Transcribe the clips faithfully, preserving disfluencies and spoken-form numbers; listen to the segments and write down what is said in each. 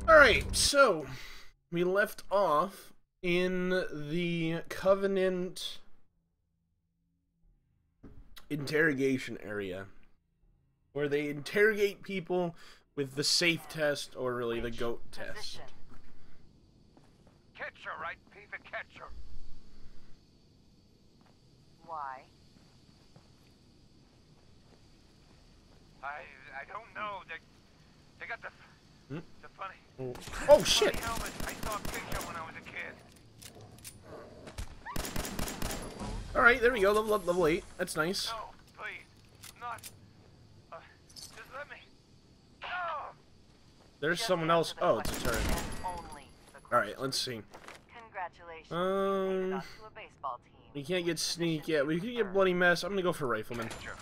Alright, so we left off in the Covenant interrogation area, where they interrogate people with the safe test, or really the goat test. Catcher, right, Peter? Catcher. Why? I I don't know. They they got the Hmm? the funny. Oh, oh shit! Funny helmet. I saw a picture when I was a kid. Alright, there we go. Level up, level eight. That's nice. No, please, not. Uh, just let me. No. There's Just someone else. answer the Oh, it's a question turret. and only the question. Alright, let's see. Congratulations. Um, You made it onto a baseball team. We can't get sneak yet. We could get bloody mess. I'm gonna go for rifleman. Catcher.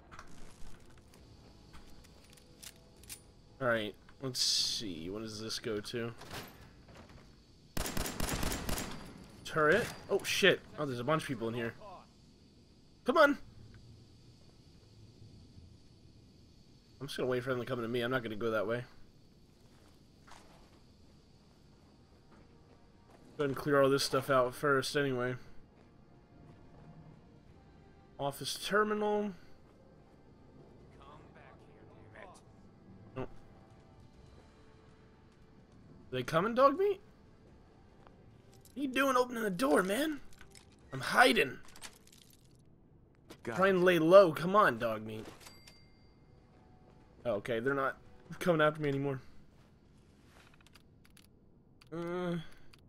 Alright, let's see. What does this go to? Turret? Oh shit. Oh, there's a bunch of people in here. Come on! I'm just gonna wait for them to come to me. I'm not gonna go that way. Go ahead and clear all this stuff out first anyway. Office terminal. They coming, dog meat? What you doing opening the door, man? I'm hiding. Got Trying to lay low. Come on, dog meat. Oh, okay, they're not coming after me anymore. Uh,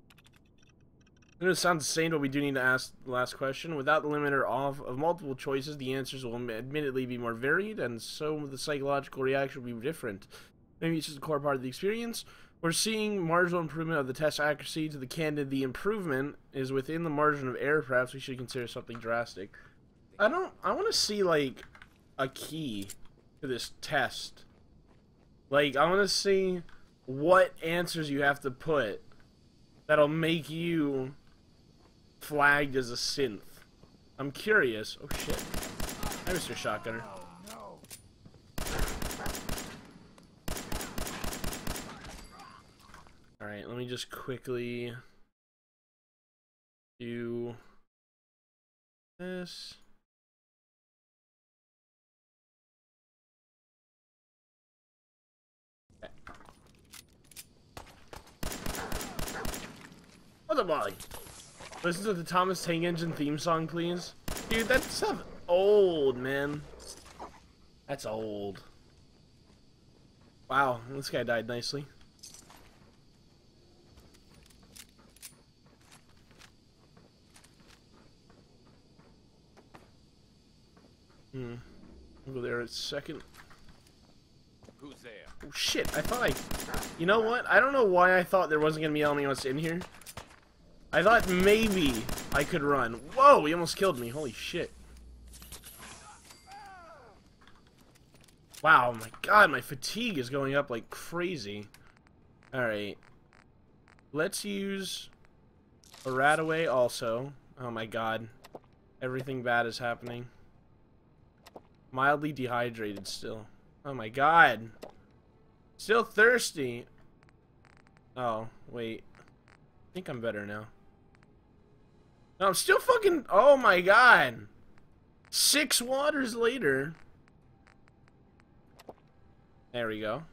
I know it sounds insane, but we do need to ask the last question. Without the limiter off of multiple choices, the answers will admittedly be more varied, and so the psychological reaction will be different. Maybe it's just a core part of the experience. We're seeing marginal improvement of the test accuracy to the candidate. The improvement is within the margin of error. Perhaps we should consider something drastic. I don't... I want to see, like, a key to this test. Like, I want to see what answers you have to put that'll make you flagged as a synth. I'm curious. Oh, shit. Hi, Mister Shotgunner. Alright, let me just quickly do this. Okay. What the molly? Listen to the Thomas Tank Engine theme song, please. Dude, that stuff old, man. That's old. Wow, this guy died nicely. Hmm. I'll go there a second. Who's there? Oh shit, I thought I... You know what? I don't know why I thought there wasn't gonna be anyone else in here. I thought maybe I could run. Whoa, he almost killed me. Holy shit. Wow, my god, my fatigue is going up like crazy. Alright. Let's use a Radaway also. Oh my god. Everything bad is happening. Mildly dehydrated still. Oh my god. Still thirsty. Oh, wait. I think I'm better now. No, I'm still fucking... Oh my god. Six waters later. There we go.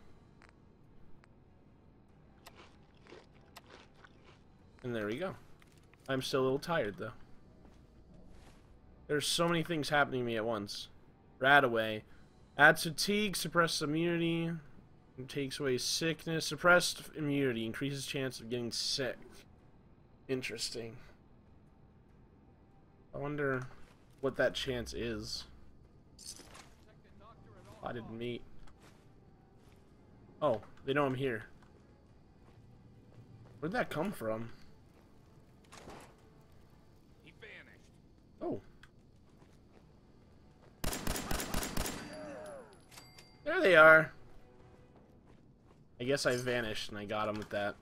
And there we go. I'm still a little tired though. There's so many things happening to me at once. Radaway. Adds fatigue, suppressed immunity, takes away sickness. Suppressed immunity increases chance of getting sick. Interesting. I wonder what that chance is. I didn't meet. Oh, they know I'm here. Where'd that come from? He vanished. Oh. There they are. I guess I vanished and I got him with that.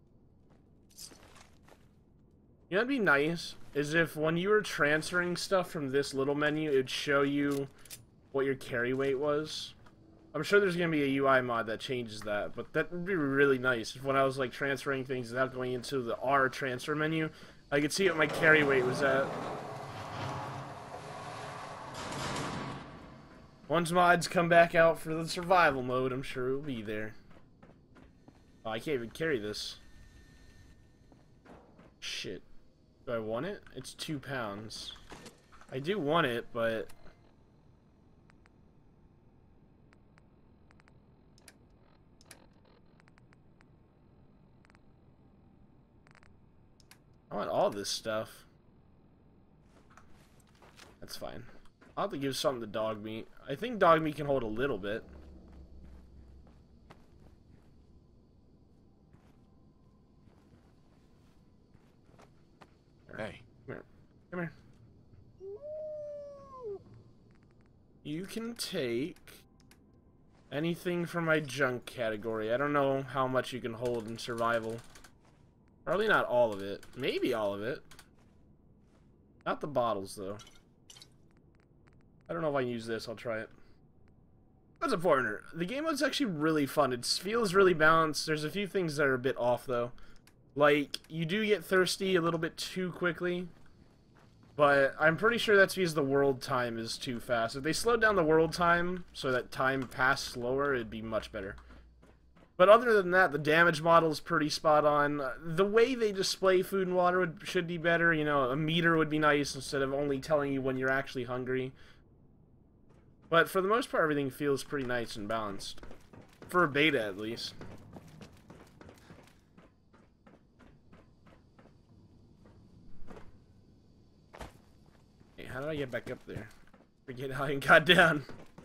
You know what'd be nice? Is if when you were transferring stuff from this little menu, it'd show you what your carry weight was. I'm sure there's gonna be a U I mod that changes that, but that would be really nice if when I was like transferring things without going into the R transfer menu, I could see what my carry weight was at. Once mods come back out for the survival mode, I'm sure it'll be there. Oh, I can't even carry this. Shit. Do I want it? It's two pounds. I do want it, but... I want all this stuff. That's fine. I'll have to give something to dog meat. I think dog meat can hold a little bit. Hey. Come here. Come here. You can take anything from my junk category. I don't know how much you can hold in survival. Probably not all of it. Maybe all of it. Not the bottles, though. I don't know if I can use this. I'll try it. What's up, Foreigner? The game mode's actually really fun. It feels really balanced. There's a few things that are a bit off, though. Like, you do get thirsty a little bit too quickly. But I'm pretty sure that's because the world time is too fast. If they slowed down the world time so that time passed slower, it'd be much better. But other than that, the damage model is pretty spot on. The way they display food and water would, should be better. You know, a meter would be nice instead of only telling you when you're actually hungry. But for the most part, everything feels pretty nice and balanced. For a beta, at least. Hey, how did I get back up there? Forget how I got down.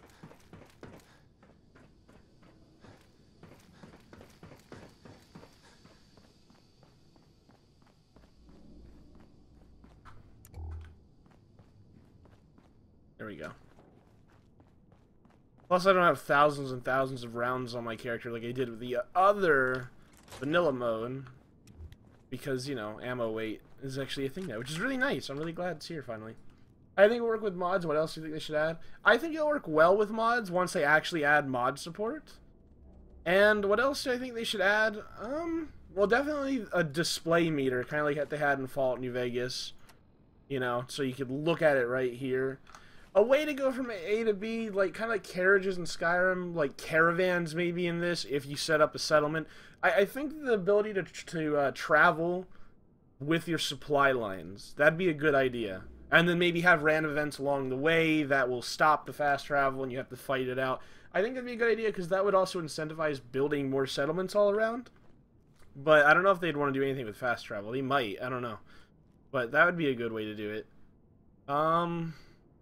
There we go. Plus, I don't have thousands and thousands of rounds on my character like I did with the other vanilla mode. Because, you know, ammo weight is actually a thing now, which is really nice. I'm really glad it's here, finally. I think it'll work with mods. What else do you think they should add? I think it'll work well with mods once they actually add mod support. And what else do I think they should add? Um, well, definitely a display meter, kind of like what they had in Fallout New Vegas. You know, so you could look at it right here. A way to go from A to B, like kind of like carriages in Skyrim, like caravans maybe in this, if you set up a settlement. I, I think the ability to, to uh, travel with your supply lines, that'd be a good idea. And then maybe have random events along the way that will stop the fast travel and you have to fight it out. I think that'd be a good idea because that would also incentivize building more settlements all around. But I don't know if they'd want to do anything with fast travel. They might, I don't know. But that would be a good way to do it. Um...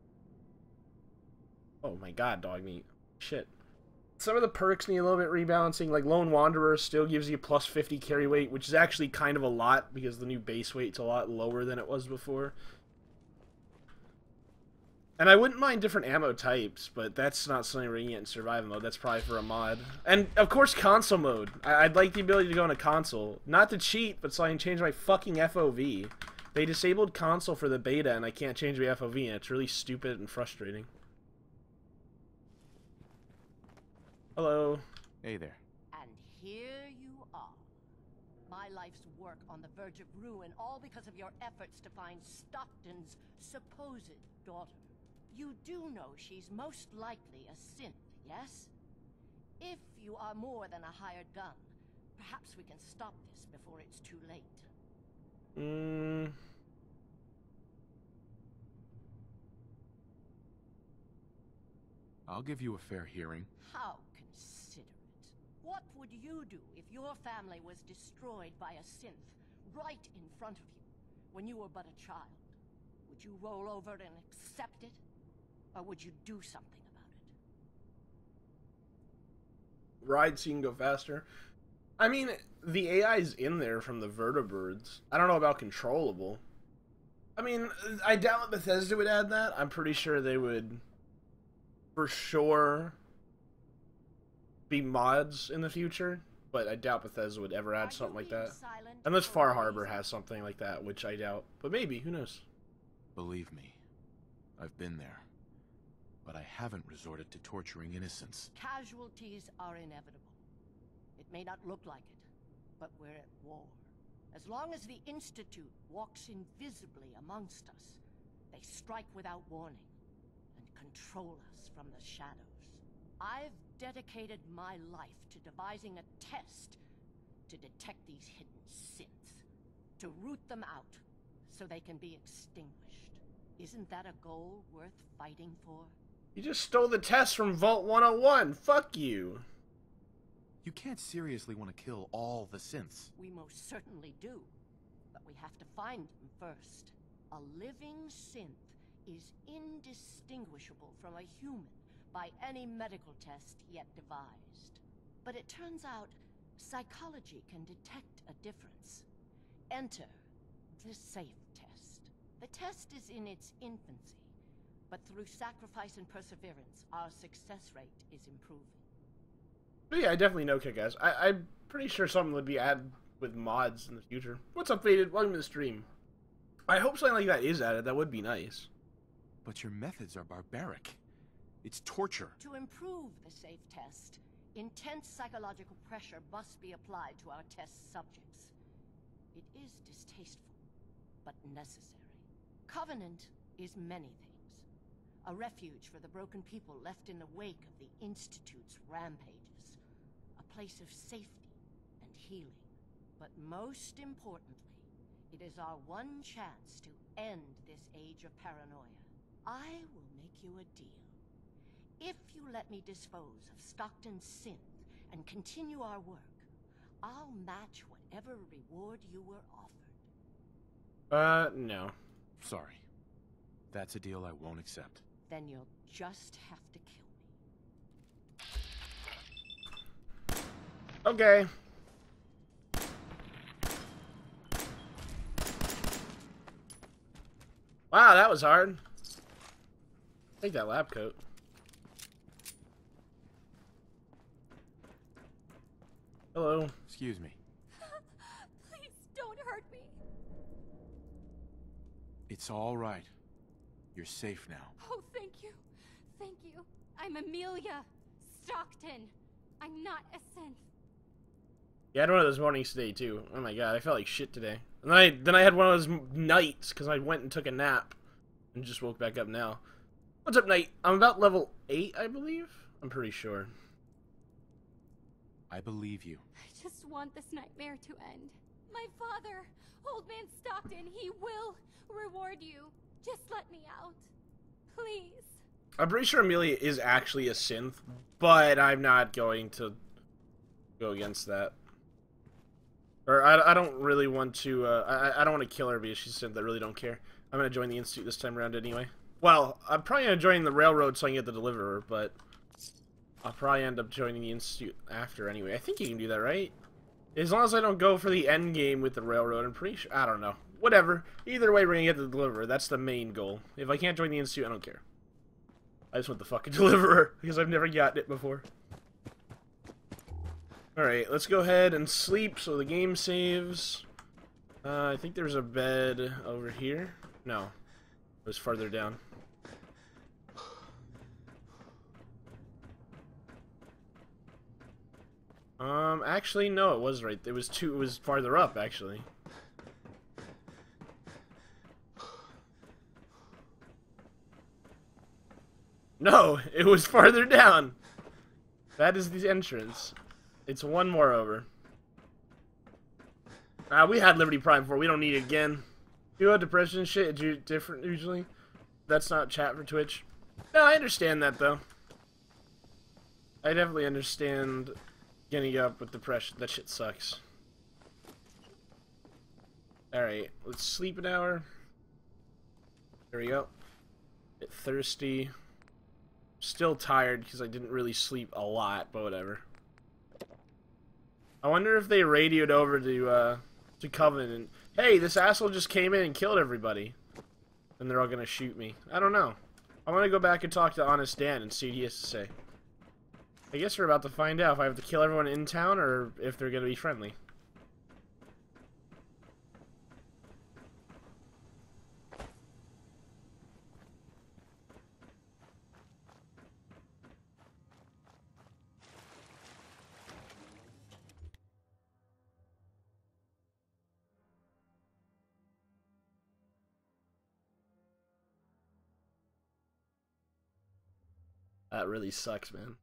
Oh my god, dog meat. Shit. Some of the perks need a little bit rebalancing. Like Lone Wanderer still gives you plus fifty carry weight, which is actually kind of a lot because the new base weight's a lot lower than it was before. And I wouldn't mind different ammo types, but that's not something we're going to get in survival mode. That's probably for a mod. And, of course, console mode. I I'd like the ability to go into console. Not to cheat, but so I can change my fucking F O V. They disabled console for the beta, and I can't change my F O V, and it's really stupid and frustrating. Hello. Hey there. And here you are. My life's work on the verge of ruin, all because of your efforts to find Stockton's supposed daughter. You do know she's most likely a synth, yes? If you are more than a hired gun, perhaps we can stop this before it's too late. Mm. I'll give you a fair hearing. How considerate. What would you do if your family was destroyed by a synth right in front of you when you were but a child? Would you roll over and accept it? Or would you do something about it? Ride so you can go faster. I mean, the A I's in there from the vertibirds. I don't know about controllable. I mean, I doubt Bethesda would add that. I'm pretty sure they would, for sure, be mods in the future. But I doubt Bethesda would ever add something like that. Unless Far Harbor has something like that, which I doubt. But maybe, who knows? Believe me, I've been there. But I haven't resorted to torturing innocents. Casualties are inevitable. It may not look like it, but we're at war. As long as the Institute walks invisibly amongst us, they strike without warning and control us from the shadows. I've dedicated my life to devising a test to detect these hidden synths, to root them out so they can be extinguished. Isn't that a goal worth fighting for? You just stole the test from Vault one oh one. Fuck you. You can't seriously want to kill all the synths. We most certainly do, but we have to find them first. A living synth is indistinguishable from a human by any medical test yet devised. But it turns out psychology can detect a difference. Enter the SAFE test. The test is in its infancy, but through sacrifice and perseverance, our success rate is improving. But yeah, I definitely know Kick-Ass. I I'm pretty sure something would be added with mods in the future. What's up, Faded? Welcome to the stream. I hope something like that is added. That would be nice. But your methods are barbaric. It's torture. To improve the SAFE test, intense psychological pressure must be applied to our test subjects. It is distasteful, but necessary. Covenant is many things. A refuge for the broken people left in the wake of the Institute's rampages. A place of safety and healing. But most importantly, it is our one chance to end this age of paranoia. I will make you a deal. If you let me dispose of Stockton's synth and continue our work, I'll match whatever reward you were offered. Uh, no. Sorry. That's a deal I won't accept. Then you'll just have to kill me. Okay. Wow, that was hard. Take that lab coat. Hello. Excuse me. Please don't hurt me. It's all right. You're safe now. Oh, thank you. Thank you. I'm Amelia Stockton. I'm not a synth. Yeah, I had one of those mornings today too. Oh my god, I felt like shit today. And then I then I had one of those nights because I went and took a nap and just woke back up now. What's up, Knight? I'm about level eight, I believe. I'm pretty sure. I believe you. I just want this nightmare to end. My father, Old Man Stockton, he will reward you. Just let me out. Please. I'm pretty sure Amelia is actually a synth, but I'm not going to go against that. Or I, I don't really want to, uh, I, I don't want to kill her because she's a synth. I really don't care. I'm going to join the Institute this time around anyway. Well, I'm probably going to join the Railroad so I can get the Deliverer, but I'll probably end up joining the Institute after anyway. I think you can do that, right? As long as I don't go for the end game with the Railroad, I'm pretty sure. I don't know. Whatever. Either way, we're going to get the Deliverer. That's the main goal. If I can't join the Institute, I don't care. I just want the fucking Deliverer because I've never gotten it before. Alright, let's go ahead and sleep so the game saves. Uh, I think there's a bed over here. No. It was farther down. Um, actually, no, it was right. It was two, it was farther up, actually. No, it was farther down. That is the entrance. It's one more over. Ah, uh, we had Liberty Prime before. We don't need it again. You have depression and shit. It's different usually. That's not chat for Twitch. No, I understand that though. I definitely understand getting up with depression. That shit sucks. Alright, let's sleep an hour. There we go. Get thirsty. Still tired because I didn't really sleep a lot, but whatever. I wonder if they radioed over to, uh, to Covenant. Hey, this asshole just came in and killed everybody. And they're all gonna shoot me. I don't know. I want to go back and talk to Honest Dan and see what he has to say. I guess we're about to find out if I have to kill everyone in town or if they're gonna be friendly. That really sucks, man.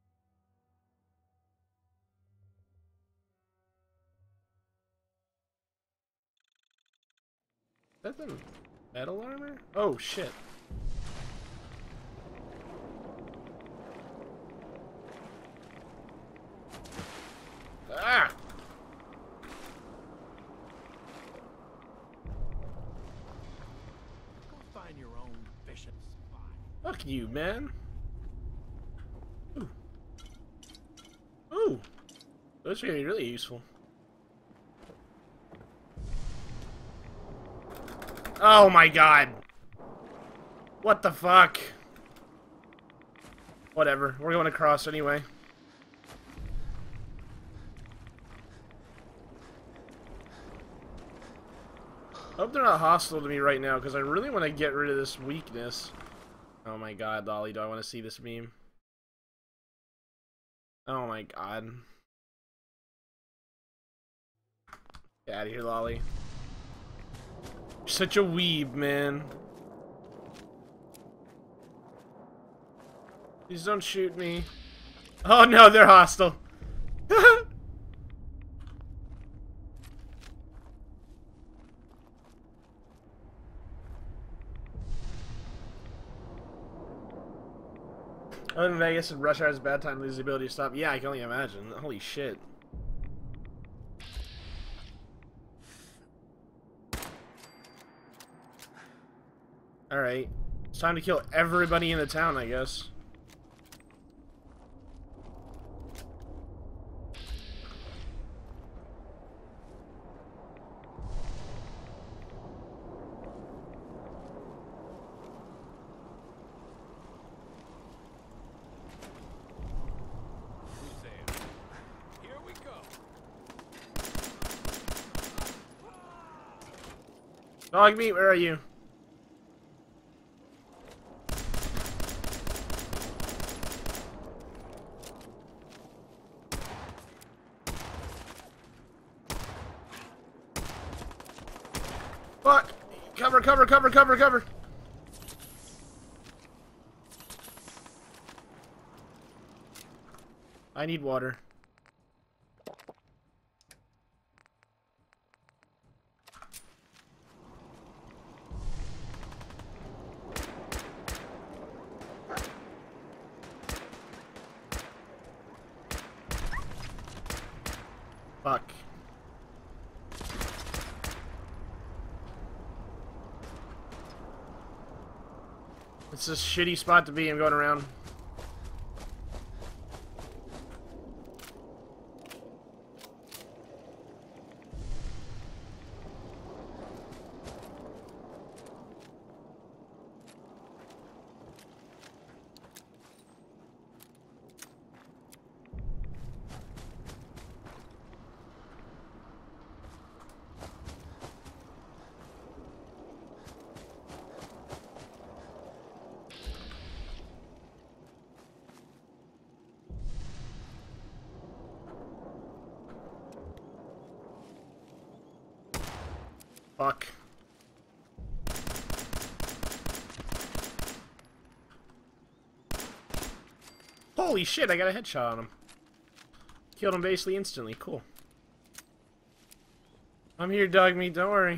Is that the metal armor? Oh, shit. Ah! Go find your own vicious spot. Fuck you, man. Ooh. Ooh. Those are gonna be really useful. Oh my god. What the fuck? Whatever. We're going across anyway. I hope they're not hostile to me right now, because I really want to get rid of this weakness. Oh my god, Dolly, do I want to see this meme? Oh my god. Get out of here, Lolly. You're such a weeb, man. Please don't shoot me. Oh no, they're hostile. I live in Vegas and rush hour is a bad time to lose the ability to stop. Yeah, I can only imagine. Holy shit. Alright. It's time to kill everybody in the town, I guess. Dog meat, where are you? Fuck! Cover, cover, cover, cover, cover! I need water. Fuck. It's a shitty spot to be. I'm going around. Fuck. Holy shit, I got a headshot on him. Killed him basically instantly. Cool. I'm here, dog meat, don't worry.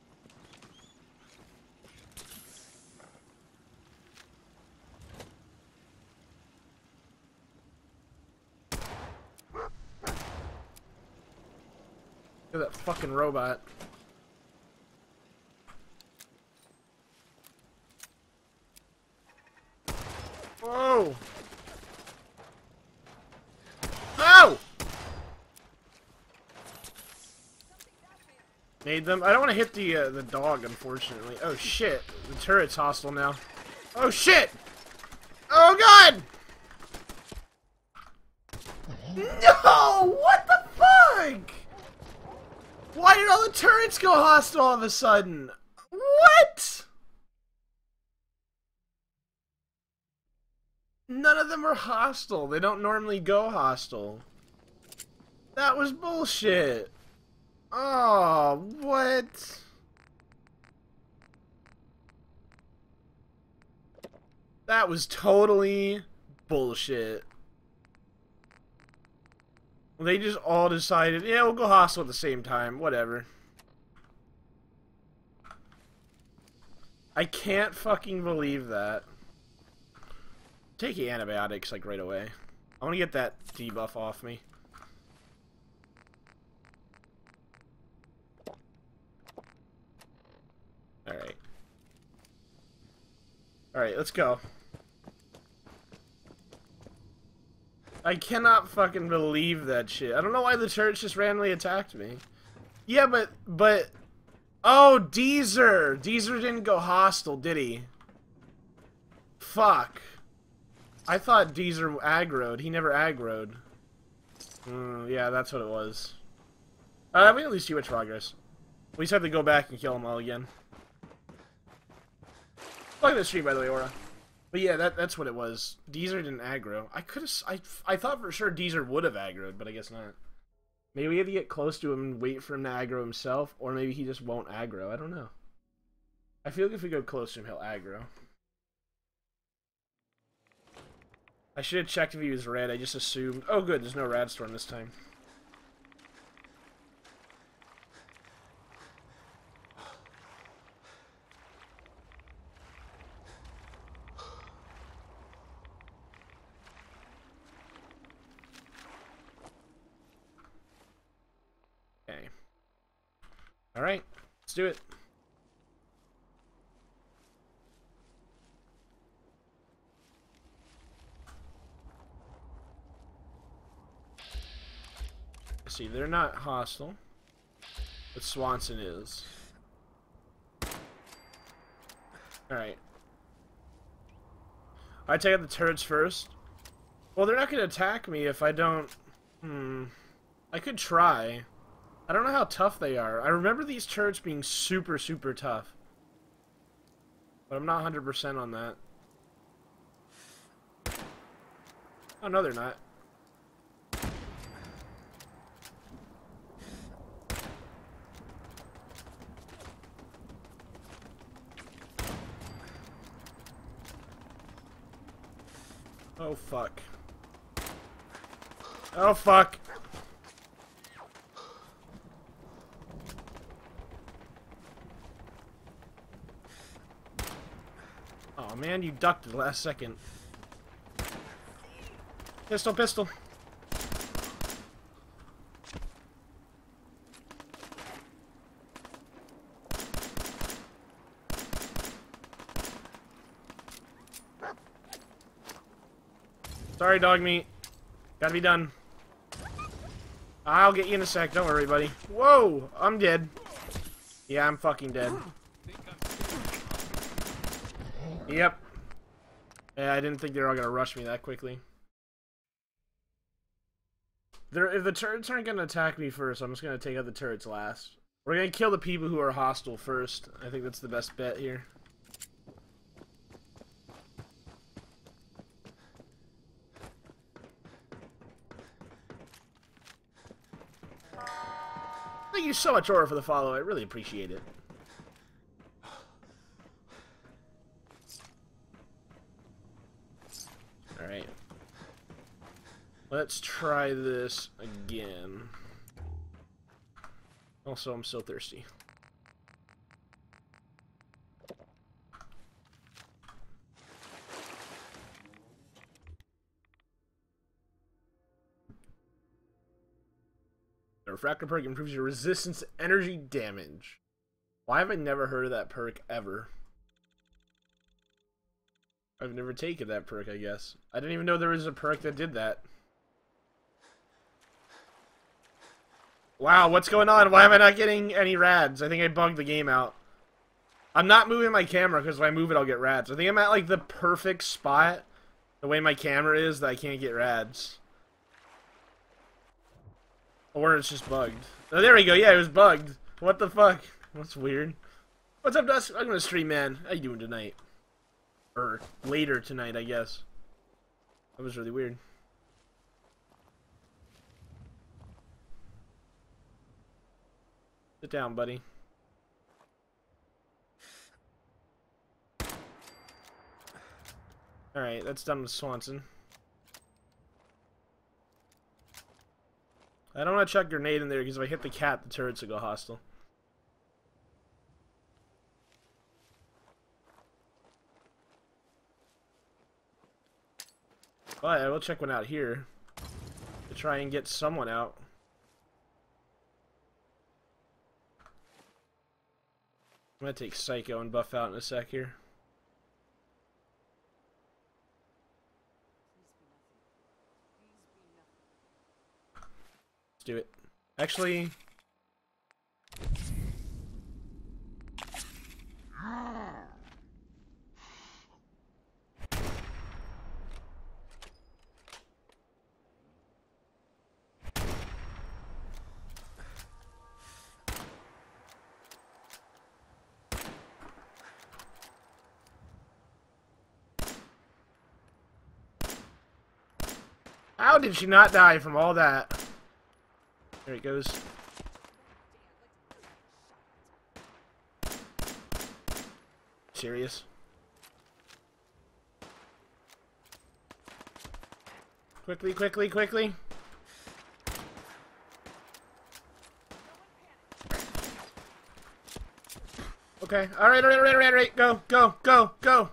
Look at that fucking robot. Whoa! No! Made them. I don't want to hit the uh, the dog, unfortunately. Oh shit! The turret's hostile now. Oh shit! Oh god! No! What the fuck? Why did all the turrets go hostile all of a sudden? What? None of them are hostile. They don't normally go hostile. That was bullshit. Oh, what? That was totally bullshit. They just all decided, yeah, we'll go hostile at the same time. Whatever. I can't fucking believe that. Taking antibiotics, like, right away. I want to get that debuff off me. Alright. Alright, let's go. I cannot fucking believe that shit. I don't know why the church just randomly attacked me. Yeah, but, but... Oh, Deezer! Deezer didn't go hostile, did he? Fuck. I thought Deezer aggroed. He never aggroed. Mm, yeah, that's what it was. Uh, we at least see much progress. We just have to go back and kill them all again. Look at the stream, by the way, Aura. But yeah, that that's what it was. Deezer didn't aggro. I could have. I, I thought for sure Deezer would have aggroed, but I guess not. Maybe we have to get close to him and wait for him to aggro himself, or maybe he just won't aggro. I don't know. I feel like if we go close to him, he'll aggro. I should have checked if he was red. I just assumed. Oh, good. There's no rad storm this time. Okay. All right. Let's do it. See, they're not hostile, but Swanson is. Alright. I take out the turrets first. Well, they're not going to attack me if I don't... Hmm. I could try. I don't know how tough they are. I remember these turrets being super, super tough. But I'm not one hundred percent on that. Oh, no, they're not. Oh, fuck. Oh, fuck. Oh, man, you ducked at the last second. Pistol, pistol. Sorry, dog meat. Gotta be done. I'll get you in a sec. Don't worry, buddy. Whoa! I'm dead. Yeah, I'm fucking dead. Yep. Yeah, I didn't think they were all gonna rush me that quickly. They're, if the turrets aren't gonna attack me first, I'm just gonna take out the turrets last. We're gonna kill the people who are hostile first. I think that's the best bet here. Thank you so much, Aura, for the follow. I really appreciate it. Alright. Let's try this again. Also, I'm so thirsty. The refractor perk improves your resistance to energy damage. Why have I never heard of that perk ever? I've never taken that perk, I guess. I didn't even know there was a perk that did that. Wow, what's going on? Why am I not getting any rads? I think I bugged the game out. I'm not moving my camera because if I move it, I'll get rads. I think I'm at like the perfect spot, the way my camera is, that I can't get rads. Or it's just bugged. Oh, there we go. Yeah, it was bugged. What the fuck? That's weird. What's up, Dust? I'm gonna stream, man. How you doing tonight? Or later tonight, I guess. That was really weird. Sit down, buddy. Alright, that's done with Swanson. I don't want to chuck a grenade in there because if I hit the cat, the turrets will go hostile. But I will check one out here to try and get someone out. I'm gonna take Psycho and buff out in a sec here. Let's do it. Actually... How did she not die from all that? There it goes. Serious? Quickly, quickly, quickly. Okay. Alright, alright, alright, alright, alright. Go, go, go, go.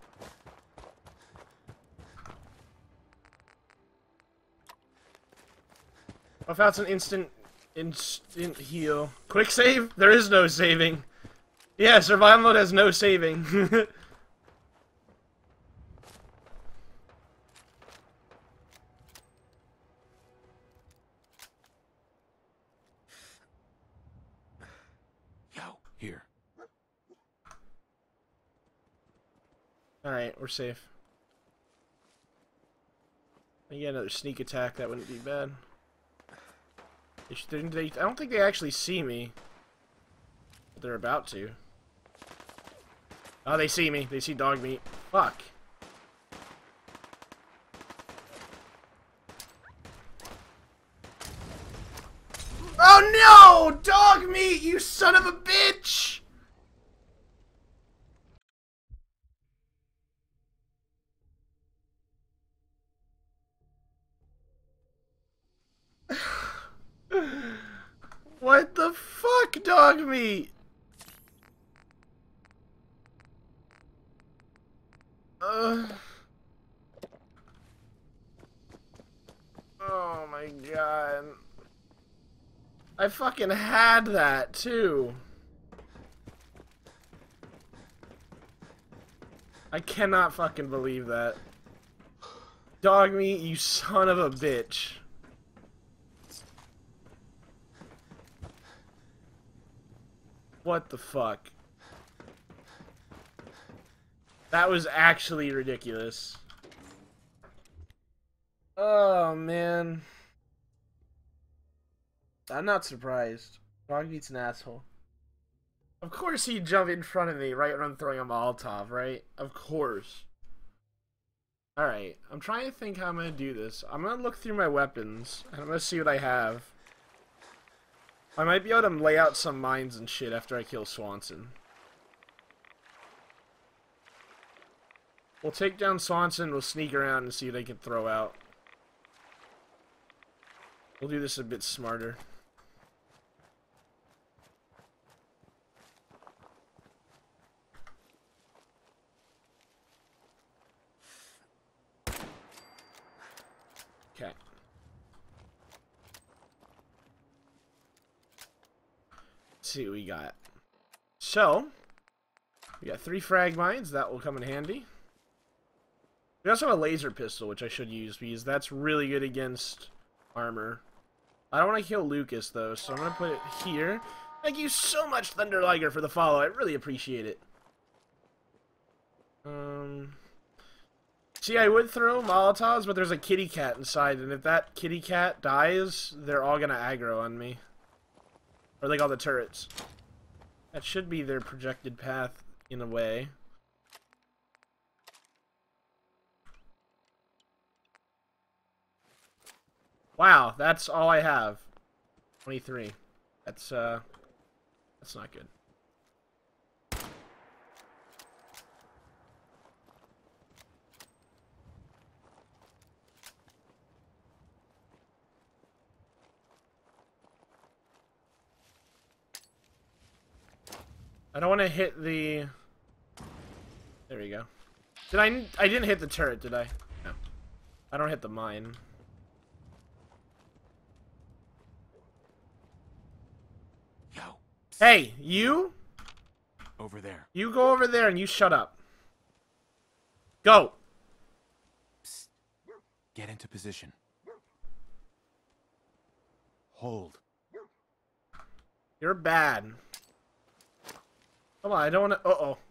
Buff out's an instant, instant heal. Quick save? There is no saving. Yeah, survival mode has no saving. Yo, here. Alright, we're safe. I get another sneak attack, that wouldn't be bad. They should, they, I don't think they actually see me. But they're about to. Oh, they see me. They see dog meat. Fuck. Oh no! Dog meat, you son of a bitch! What the fuck, dog meat? Uh. Oh my god. I fucking had that too. I cannot fucking believe that. Dog meat, you son of a bitch. What the fuck? That was actually ridiculous. Oh, man. I'm not surprised. Dog meat's an asshole. Of course he'd jump in front of me right when I'm throwing a Molotov, right? Of course. Alright, I'm trying to think how I'm going to do this. I'm going to look through my weapons, and I'm going to see what I have. I might be able to lay out some mines and shit after I kill Swanson. We'll take down Swanson, we'll sneak around and see what I can throw out. We'll do this a bit smarter. Okay. Let's see what we got. So, we got three frag mines. That will come in handy. We also have a laser pistol, which I should use, because that's really good against armor. I don't want to kill Lucas, though, so I'm going to put it here. Thank you so much, Thunder Liger, for the follow. I really appreciate it. Um... See, I would throw Molotovs, but there's a kitty cat inside, and if that kitty cat dies, they're all gonna aggro on me. Or like all the turrets. That should be their projected path, in a way. Wow, that's all I have. twenty-three. That's, uh... That's not good. I don't want to hit the... There we go. Did I... I didn't hit the turret, did I? No. I don't hit the mine. Yo. Hey, you? Over there. You go over there and you shut up. Go! Psst. Get into position. Hold. You're bad. Come on, I don't want to... Uh-oh.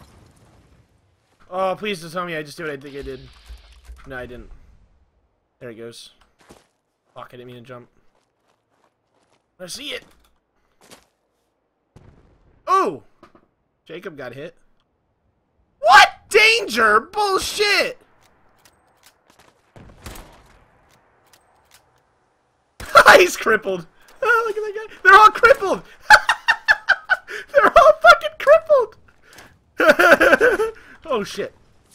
Oh, please don't tell me I just did what I think I did. No, I didn't. There it goes. Fuck, I didn't mean to jump. I see it! Oh! Jacob got hit. What? Danger! Bullshit! He's crippled. Oh, look at that guy. They're all crippled. They're all fucking crippled. Oh shit.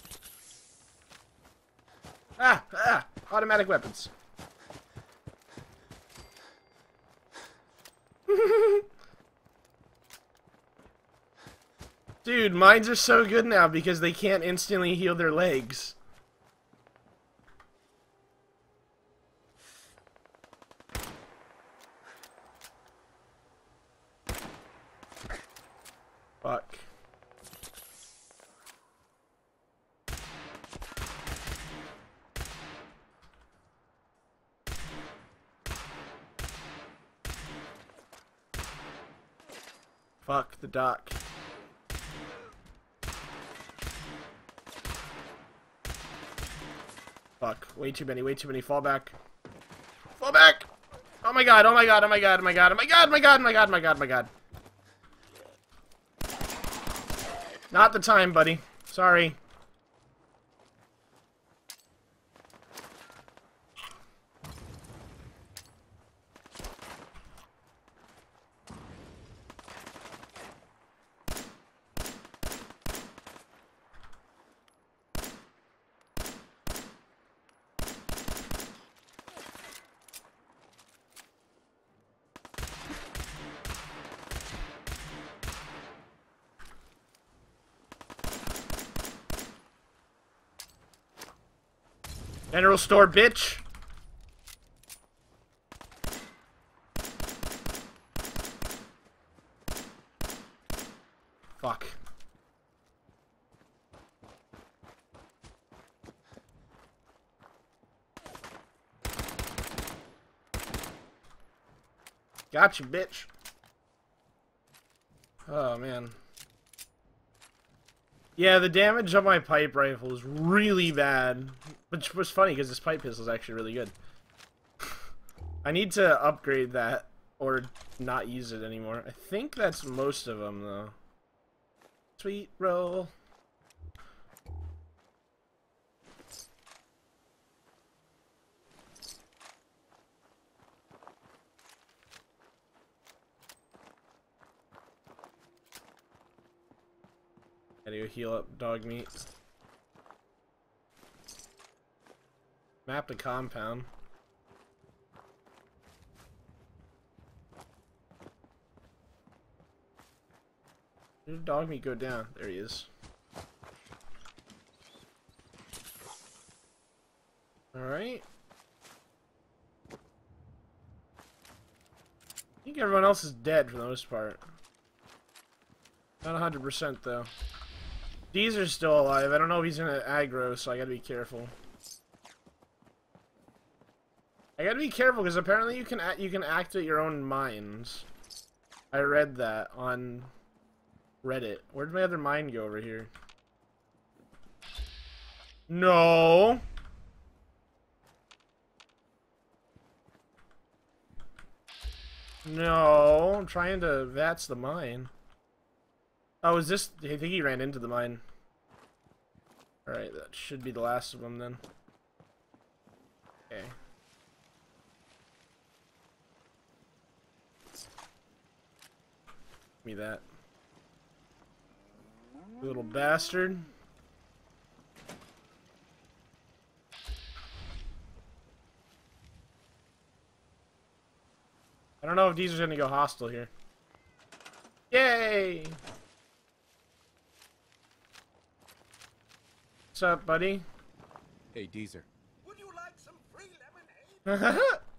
Ah, ah, automatic weapons. Dude, mines are so good now because they can't instantly heal their legs. Fuck. Fuck the dock. Fuck. Way too many, way too many. Fall back. Fall back! Oh my god, oh my god, oh my god, oh my god, oh my god, oh my god, oh my god, oh my god, oh my god. Not the time, buddy. Sorry. General store, bitch. Fuck. Gotcha, bitch. Oh, man. Yeah, the damage on my pipe rifle is really bad. Which was funny because this pipe pistol is actually really good. I need to upgrade that or not use it anymore. I think that's most of them, though. Sweet roll. Gotta go heal up dog meat. Map the compound. Where did dog meat go down? There he is. Alright. I think everyone else is dead for the most part. Not one hundred percent though. These are still alive. I don't know if he's gonna aggro, so I gotta be careful. I gotta be careful because apparently you can you can activate your own mines. I read that on Reddit. Where'd my other mine go over here? No. No, I'm trying to. That's the mine. Oh, is this? I think he ran into the mine. All right, that should be the last of them then. Okay. Me that. Little bastard. I don't know if these are gonna go hostile here. Yay! What's up, buddy? Hey, Deezer. Would you like some free lemonade?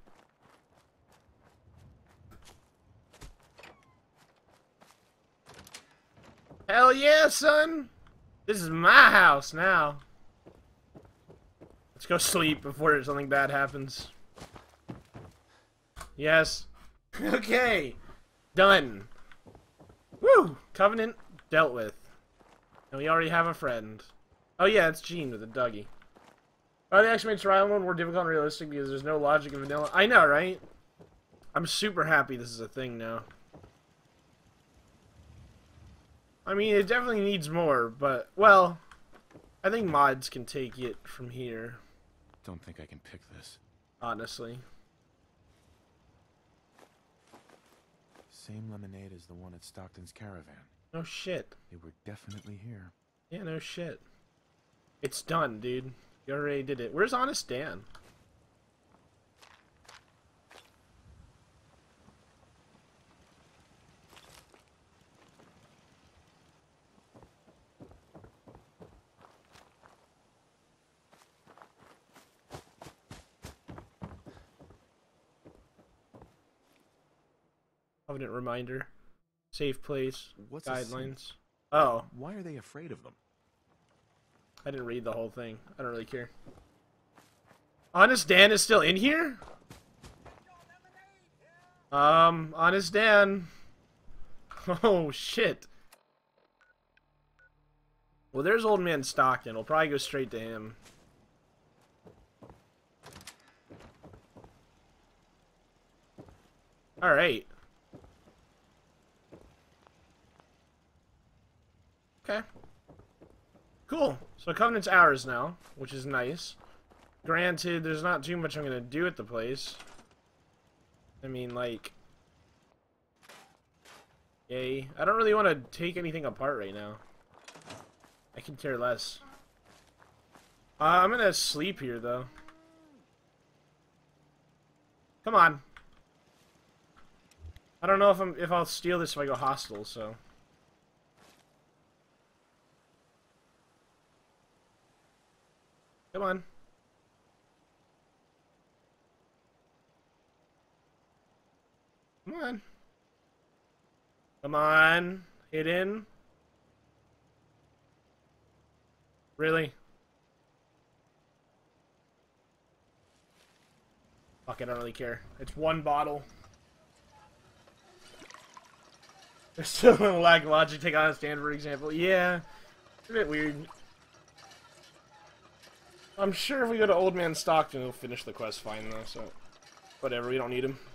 Hell yeah, son! This is my house now. Let's go sleep before something bad happens. Yes. Okay. Done. Woo! Covenant dealt with. And we already have a friend. Oh yeah, it's Gene with a Dougie. Oh, they actually made survival mode more difficult and realistic because there's no logic in vanilla. I know, right? I'm super happy this is a thing now. I mean, it definitely needs more, but, well, I think mods can take it from here. Don't think I can pick this. Honestly. Same lemonade as the one at Stockton's Caravan. No shit. They were definitely here. Yeah, no shit. It's done, dude. You already did it. Where's Honest Dan? Covenant reminder. Safe place. What's a guidelines. Oh, Why are they afraid of them? I didn't read the whole thing. I don't really care. Honest Dan is still in here? Um, Honest Dan. Oh, shit. Well, there's Old Man Stockton. We'll probably go straight to him. Alright. Okay. Cool. So Covenant's ours now, which is nice. Granted, there's not too much I'm going to do at the place. I mean, like... Yay. I don't really want to take anything apart right now. I can care less. Uh, I'm going to sleep here, though. Come on. I don't know if I'm if I'll steal this if I go hostile, so... Come on. Come on. Come on. Hit in. Really? Fuck, I don't really care. It's one bottle. There's still a lack of logic. Take Honest Dan, for example. Yeah. It's a bit weird. I'm sure if we go to Old Man Stockton, he'll finish the quest fine, though, so... Whatever, we don't need him.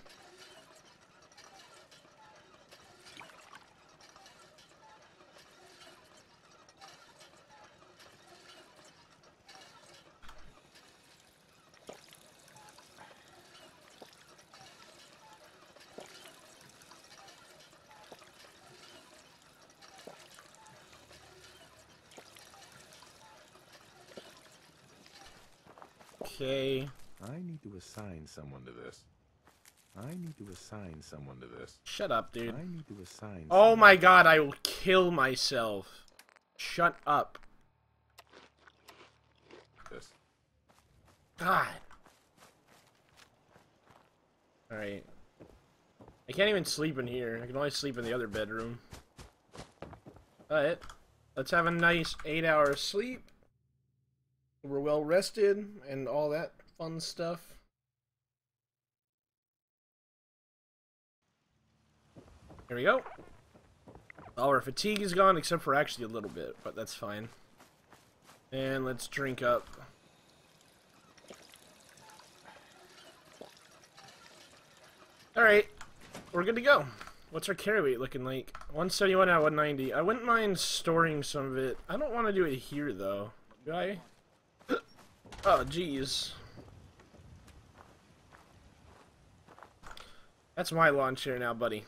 Okay. I need to assign someone to this. I need to assign someone to this. Shut up, dude. I need to assign Oh my god, I will kill myself. Shut up. This. God. Alright. I can't even sleep in here. I can only sleep in the other bedroom. But, let's have a nice eight hour sleep. We're well rested and all that fun stuff. Here we go. All our fatigue is gone, except for actually a little bit, but that's fine. And let's drink up. Alright, we're good to go. What's our carry weight looking like? one seventy-one out of one ninety. I wouldn't mind storing some of it. I don't want to do it here, though. Do I? Oh, jeez. That's my lawn chair now, buddy.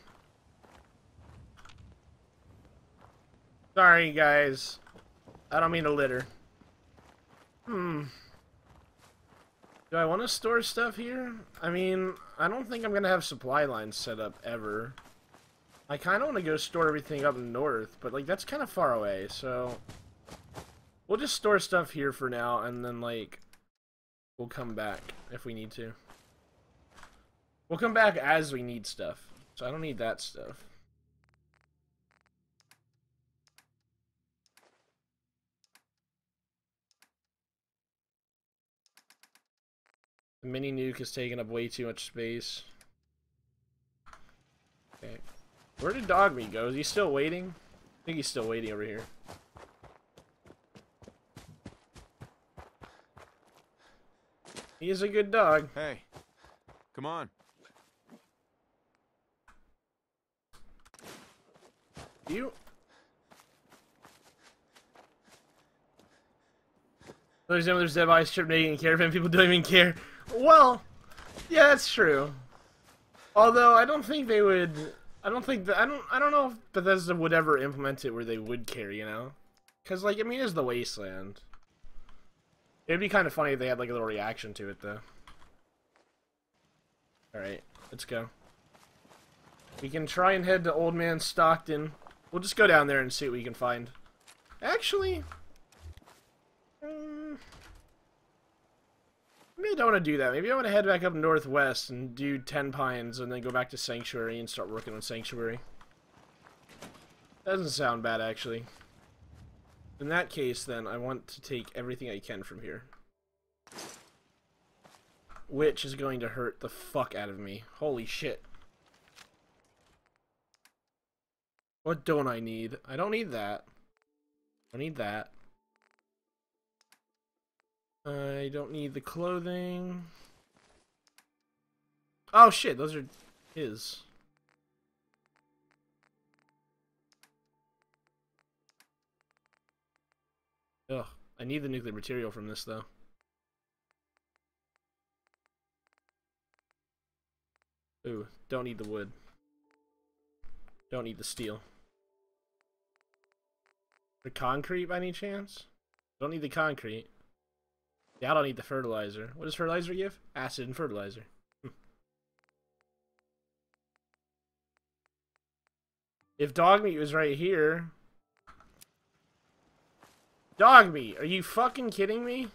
Sorry, guys. I don't mean to litter. Hmm. Do I want to store stuff here? I mean, I don't think I'm going to have supply lines set up ever. I kind of want to go store everything up north, but, like, that's kind of far away, so... We'll just store stuff here for now, and then, like, we'll come back if we need to. We'll come back as we need stuff. So I don't need that stuff. The mini nuke is taking up way too much space. Okay. Where did Dogmeat go? Is he still waiting? I think he's still waiting over here. He is a good dog. Hey, come on. You... There's there's dead bodies stripped naked in caravan. People don't even care. Well, yeah, that's true. Although I don't think they would. I don't think that I don't. I don't know if Bethesda would ever implement it where they would care. You know, because like I mean, it's the wasteland. It'd be kind of funny if they had like a little reaction to it, though. All right, let's go. We can try and head to Old Man Stockton. We'll just go down there and see what we can find. Actually. Um, maybe I don't want to do that. Maybe I want to head back up northwest and do Ten Pines and then go back to Sanctuary and start working on Sanctuary. Doesn't sound bad, actually. In that case, then, I want to take everything I can from here. Which is going to hurt the fuck out of me. Holy shit. What don't I need? I don't need that. I need that. I don't need the clothing. Oh shit, those are his. Ugh, I need the nuclear material from this though. Ooh, don't need the wood. Don't need the steel. The concrete by any chance? Don't need the concrete. Yeah, I don't need the fertilizer. What does fertilizer give? Acid and fertilizer. If Dogmeat was right here... Dogmeat, are you fucking kidding me?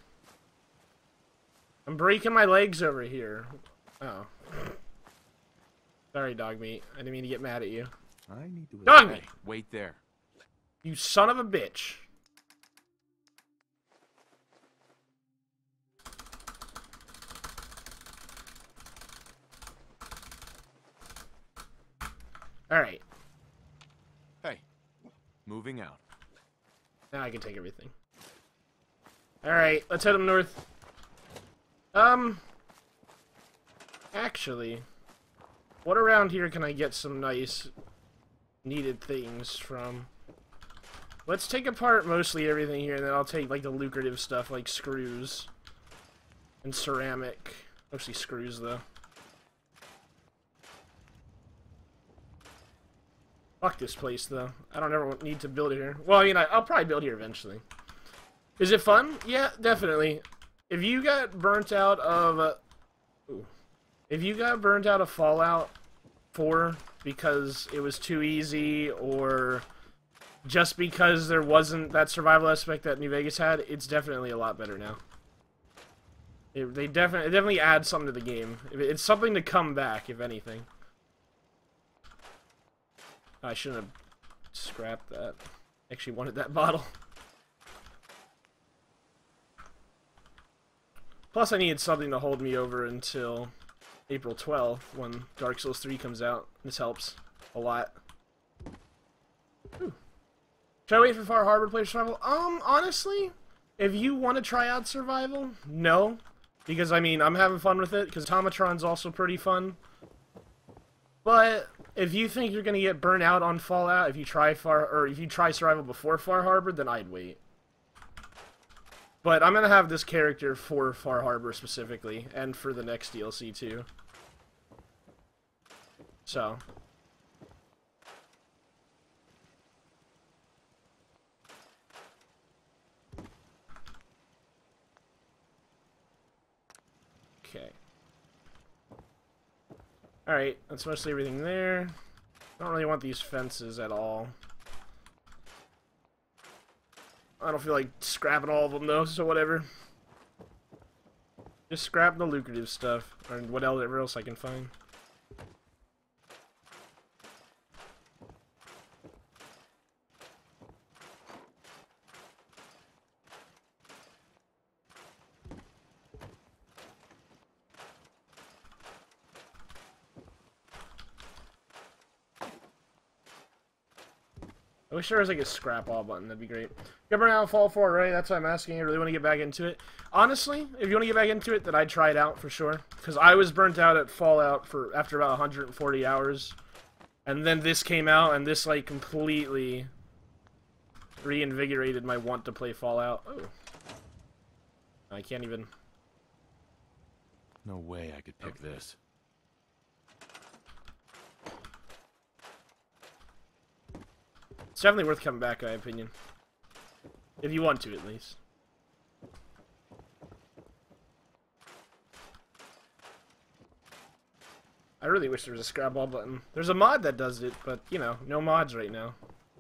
I'm breaking my legs over here. Oh. Sorry, Dogmeat. I didn't mean to get mad at you. I need to Dogmeat! Hey, wait there. You son of a bitch. Alright. Hey, moving out. Now I can take everything. Alright, let's head up north. Um... Actually... What around here can I get some nice, needed things from? Let's take apart mostly everything here, and then I'll take, like, the lucrative stuff, like screws. And ceramic. Mostly screws, though. Fuck this place, though. I don't ever need to build here. Well, I mean, I, I'll probably build here eventually. Is it fun? Yeah, definitely. If you got burnt out of... Uh, ooh. If you got burnt out of Fallout four because it was too easy, or just because there wasn't that survival aspect that New Vegas had, it's definitely a lot better now. It, they definitely, it definitely adds something to the game. It's something to come back, if anything. I shouldn't have scrapped that. Actually wanted that bottle. Plus I needed something to hold me over until April twelfth, when Dark Souls three comes out. This helps a lot. Whew. Should I wait for Far Harbor to play survival? Um, honestly, if you want to try out survival, no. Because, I mean, I'm having fun with it, because Automatron's also pretty fun. But if you think you're going to get burnt out on Fallout, if you try Far, or if you try survival before Far Harbor, then I'd wait. But I'm going to have this character for Far Harbor specifically, and for the next D L C too. So. Okay. Alright, that's mostly everything there. I don't really want these fences at all. I don't feel like scrapping all of them though, so whatever. Just scrap the lucrative stuff, or whatever else I can find. I wish there was like a scrap all button, that'd be great. Get burnt out Fall four, right? That's why I'm asking. I really want to get back into it. Honestly, if you want to get back into it, then I'd try it out for sure. Because I was burnt out at Fallout for after about one hundred forty hours. And then this came out, and this like completely reinvigorated my want to play Fallout. Oh. I can't even... No way I could pick oh. this. It's definitely worth coming back, in my opinion. If you want to, at least. I really wish there was a scrap all button. There's a mod that does it, but, you know, no mods right now.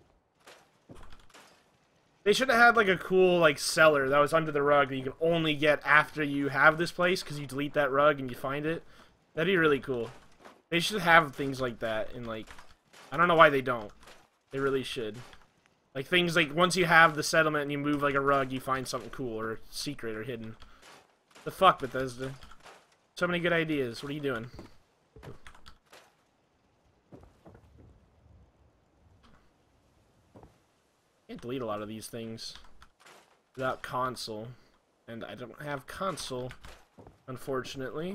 They should have had, like, a cool, like, cellar that was under the rug that you can only get after you have this place, because you delete that rug and you find it. That'd be really cool. They should have things like that in, like... I don't know why they don't. They really should. Like, things like, once you have the settlement and you move, like, a rug, you find something cool or secret or hidden. The fuck, Bethesda? So many good ideas. What are you doing? Can't delete a lot of these things without console. And I don't have console, unfortunately.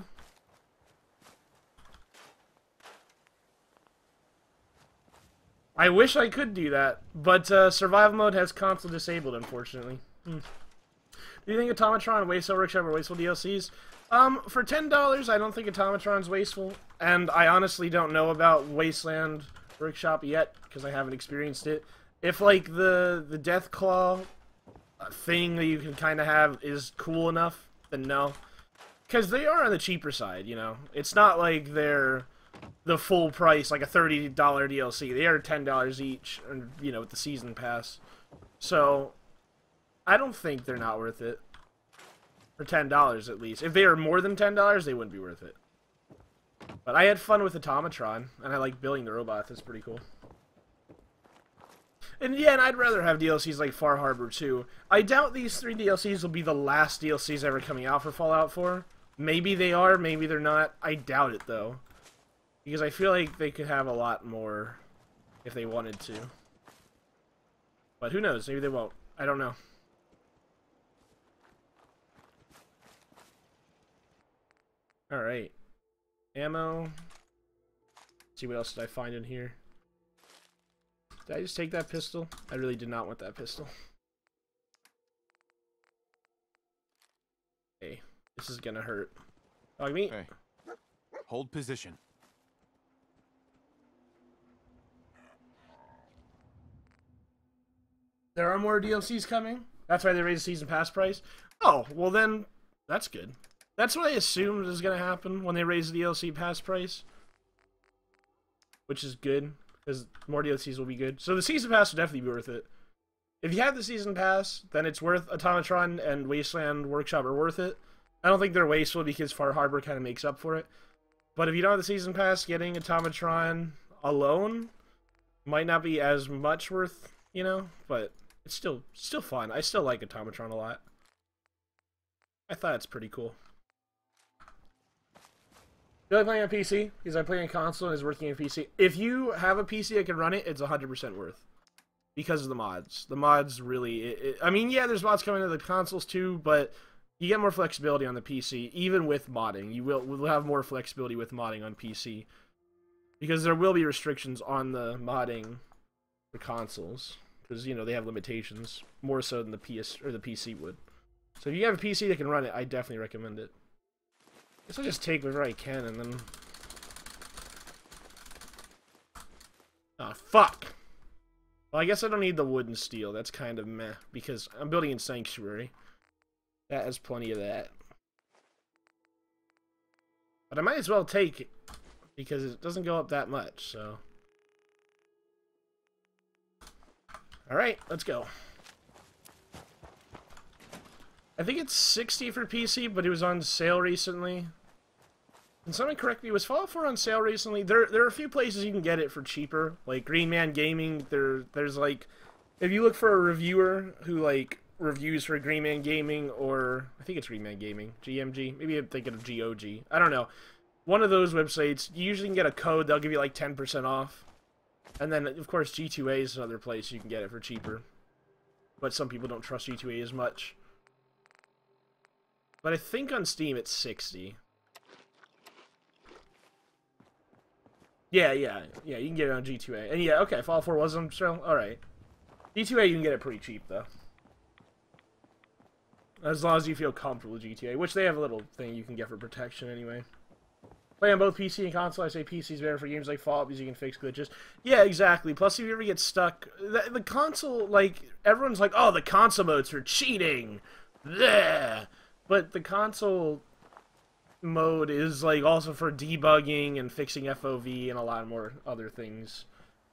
I wish I could do that, but uh, survival mode has console disabled, unfortunately. Hmm. Do you think Automatron, Wasteful Workshop, or Wasteful D L Cs? Um, for ten dollars, I don't think Automatron's wasteful, and I honestly don't know about Wasteland Workshop yet, because I haven't experienced it. If, like, the, the Deathclaw thing that you can kind of have is cool enough, then no. Because they are on the cheaper side, you know? It's not like they're... the full price, like a thirty dollar D L C. They are ten dollars each, and you know, with the season pass. So, I don't think they're not worth it. For ten dollars at least. If they are more than ten dollars, they wouldn't be worth it. But I had fun with Automatron, and I like building the robots. It's pretty cool. And yeah, and I'd rather have D L Cs like Far Harbor too. I doubt these three D L Cs will be the last D L Cs ever coming out for Fallout four. Maybe they are, maybe they're not. I doubt it, though. Because I feel like they could have a lot more if they wanted to. But who knows? Maybe they won't. I don't know. Alright. Ammo. Let's see what else did I find in here. Did I just take that pistol? I really did not want that pistol. Hey, this is gonna hurt. Dog meat. Hey. Hold position. There are more D L Cs coming? That's why they raised the season pass price? Oh, well then, that's good. That's what I assumed was going to happen when they raised the D L C pass price. Which is good, because more D L Cs will be good. So the season pass would definitely be worth it. If you have the season pass, then it's worth Automatron and Wasteland Workshop are worth it. I don't think they're wasteful because Far Harbor kind of makes up for it. But if you don't have the season pass, getting Automatron alone might not be as much worth, you know, but... It's still still fun. I still like Automatron a lot. I thought it's pretty cool. You like playing on P C? Because I play on console and it's working on P C. If you have a P C that can run it, it's one hundred percent worth. Because of the mods. The mods really... It, it, I mean, yeah, there's mods coming to the consoles too, but you get more flexibility on the P C, even with modding. You will, will have more flexibility with modding on P C. Because there will be restrictions on the modding for consoles. Because, you know, they have limitations, more so than the P S or the P C would. So if you have a P C that can run it, I definitely recommend it. I guess I'll just take whatever I can and then... Ah, fuck! Well, I guess I don't need the wood and steel. That's kind of meh, because I'm building in Sanctuary. That has plenty of that. But I might as well take it, because it doesn't go up that much, so... Alright, let's go. I think it's sixty for P C, but it was on sale recently. Can someone correct me? Was Fallout four on sale recently? There, there are a few places you can get it for cheaper, like Green Man Gaming. There, there's like, if you look for a reviewer who like reviews for Green Man Gaming, or I think it's Green Man Gaming, G M G. Maybe I'm thinking of G O G. I don't know. One of those websites, you usually can get a code. They'll give you like ten percent off. And then, of course, G two A is another place you can get it for cheaper. But some people don't trust G two A as much. But I think on Steam it's sixty. Yeah, yeah, yeah, you can get it on G two A. And yeah, okay, Fallout four was on sale? Alright. G two A, you can get it pretty cheap, though. As long as you feel comfortable with G two A, which they have a little thing you can get for protection anyway. Play on both P C and console. I say P C's better for games like Fallout because you can fix glitches. Yeah, exactly. Plus, if you ever get stuck, the, the console, like, everyone's like, oh, the console mode's for cheating. Bleh. But the console mode is like also for debugging and fixing F O V and a lot more other things.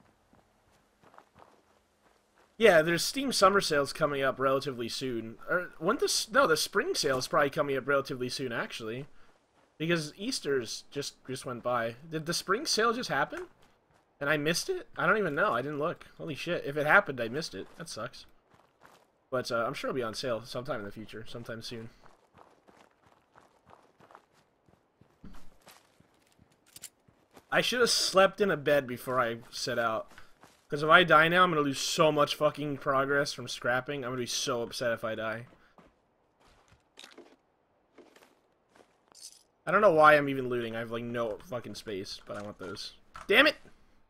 Yeah, there's Steam summer sales coming up relatively soon. Or when this no, the spring sale is probably coming up relatively soon actually, because Easter's just just went by. Did the spring sale just happen? And I missed it? I don't even know. I didn't look. Holy shit! If it happened, I missed it. That sucks. But uh, I'm sure it'll be on sale sometime in the future, sometime soon. I should have slept in a bed before I set out. Because if I die now, I'm going to lose so much fucking progress from scrapping. I'm going to be so upset if I die. I don't know why I'm even looting. I have, like, no fucking space. But I want those. Damn it!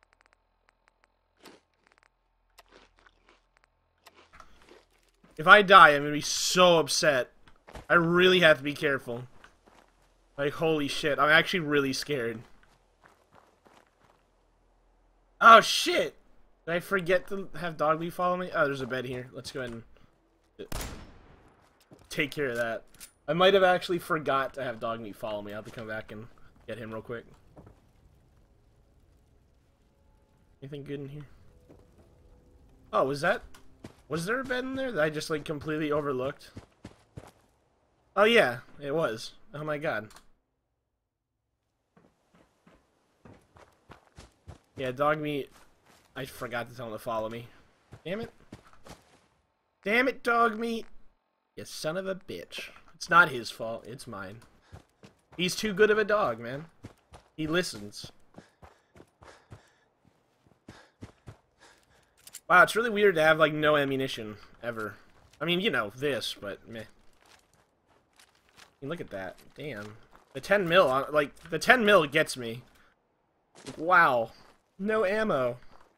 If I die, I'm going to be so upset. I really have to be careful. Like, holy shit. I'm actually really scared. Oh, shit! Did I forget to have Dogmeat follow me? Oh, there's a bed here. Let's go ahead and take care of that. I might have actually forgot to have Dogmeat follow me. I'll have to come back and get him real quick. Anything good in here? Oh, was that... Was there a bed in there that I just, like, completely overlooked? Oh, yeah. It was. Oh, my God. Yeah, Dogmeat, I forgot to tell him to follow me. Damn it. Damn it, Dogmeat. You son of a bitch. It's not his fault, it's mine. He's too good of a dog, man. He listens. Wow, it's really weird to have, like, no ammunition, ever. I mean, you know, this, but meh. I mean, look at that. Damn. The ten mil, like, the ten mil gets me. Wow. No ammo.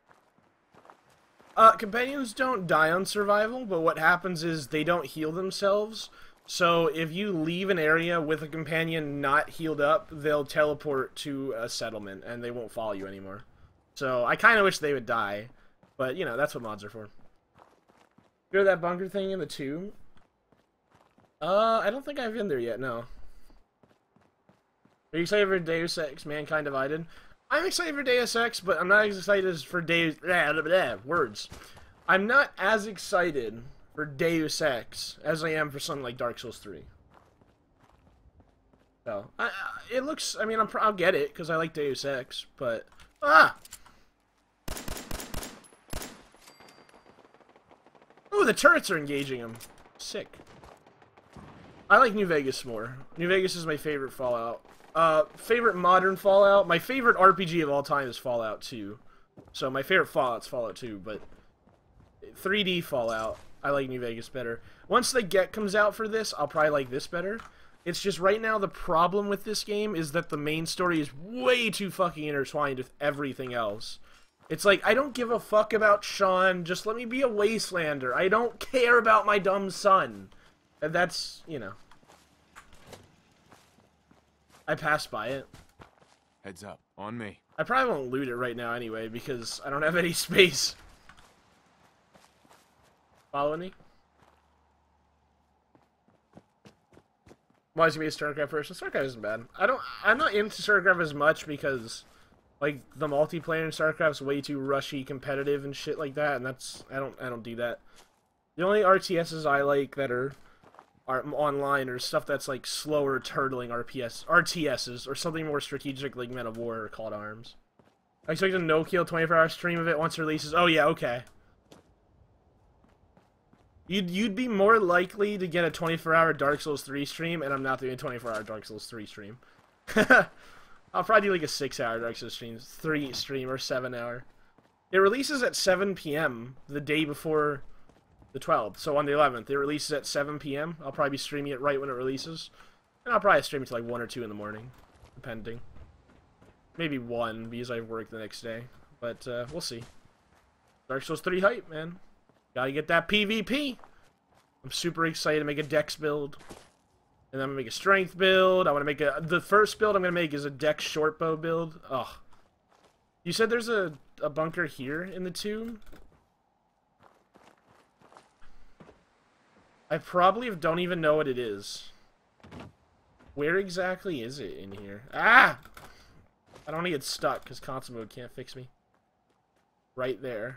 Uh, companions don't die on survival, but what happens is they don't heal themselves. So if you leave an area with a companion not healed up, they'll teleport to a settlement, and they won't follow you anymore. So I kind of wish they would die, but, you know, that's what mods are for. You hear that bunker thing in the two? Uh, I don't think I've been there yet, no. Are you excited for Deus Ex Mankind Divided? I'm excited for Deus Ex, but I'm not as excited as for Deus... Blah, blah, blah, words. I'm not as excited for Deus Ex as I am for something like Dark Souls three. So, I, I, it looks... I mean, I'm, I'll get it, because I like Deus Ex, but... Ah! Ooh, the turrets are engaging him. Sick. I like New Vegas more. New Vegas is my favorite Fallout. Uh, favorite modern Fallout? My favorite R P G of all time is Fallout two. So my favorite Fallout's Fallout two, but three D Fallout, I like New Vegas better. Once the Get comes out for this, I'll probably like this better. It's just right now the problem with this game is that the main story is way too fucking intertwined with everything else. It's like, I don't give a fuck about Sean, just let me be a Wastelander. I don't care about my dumb son. And that's, you know. I passed by it. Heads up, on me. I probably won't loot it right now anyway, because I don't have any space. Following me? Why is he be a StarCraft person? StarCraft isn't bad. I don't, I'm not into StarCraft as much because, like, the multiplayer in StarCraft's way too rushy, competitive, and shit like that, and that's, I don't, I don't do that. The only R T Ss I like that are are online or stuff that's like slower turtling R P S, R T Ss, or something more strategic like Men of War or Call to Arms. I expect a no-kill twenty-four hour stream of it once it releases. Oh yeah, okay. You'd, you'd be more likely to get a twenty-four hour Dark Souls three stream, and I'm not doing a twenty-four hour Dark Souls three stream. I'll probably do like a six hour Dark Souls stream, three stream, or seven hour. It releases at seven P M the day before the twelfth, so on the eleventh. It releases at seven P M I'll probably be streaming it right when it releases. And I'll probably stream it to like one or two in the morning, depending. Maybe one, because I work the next day. But, uh, we'll see. Dark Souls three hype, man. Gotta get that PvP. I'm super excited to make a dex build. And then I'm gonna make a strength build. I wanna make a... The first build I'm gonna make is a dex short bow build. Ugh. You said there's a, a bunker here in the tomb? I probably don't even know what it is. Where exactly is it in here? Ah! I don't want to get stuck, because console mode can't fix me. Right there.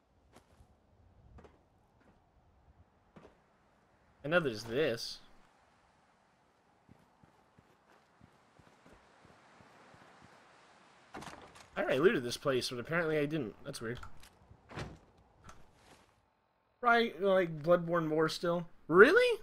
I know there's this. I already looted this place, but apparently I didn't. That's weird. Right, like Bloodborne more still. Really?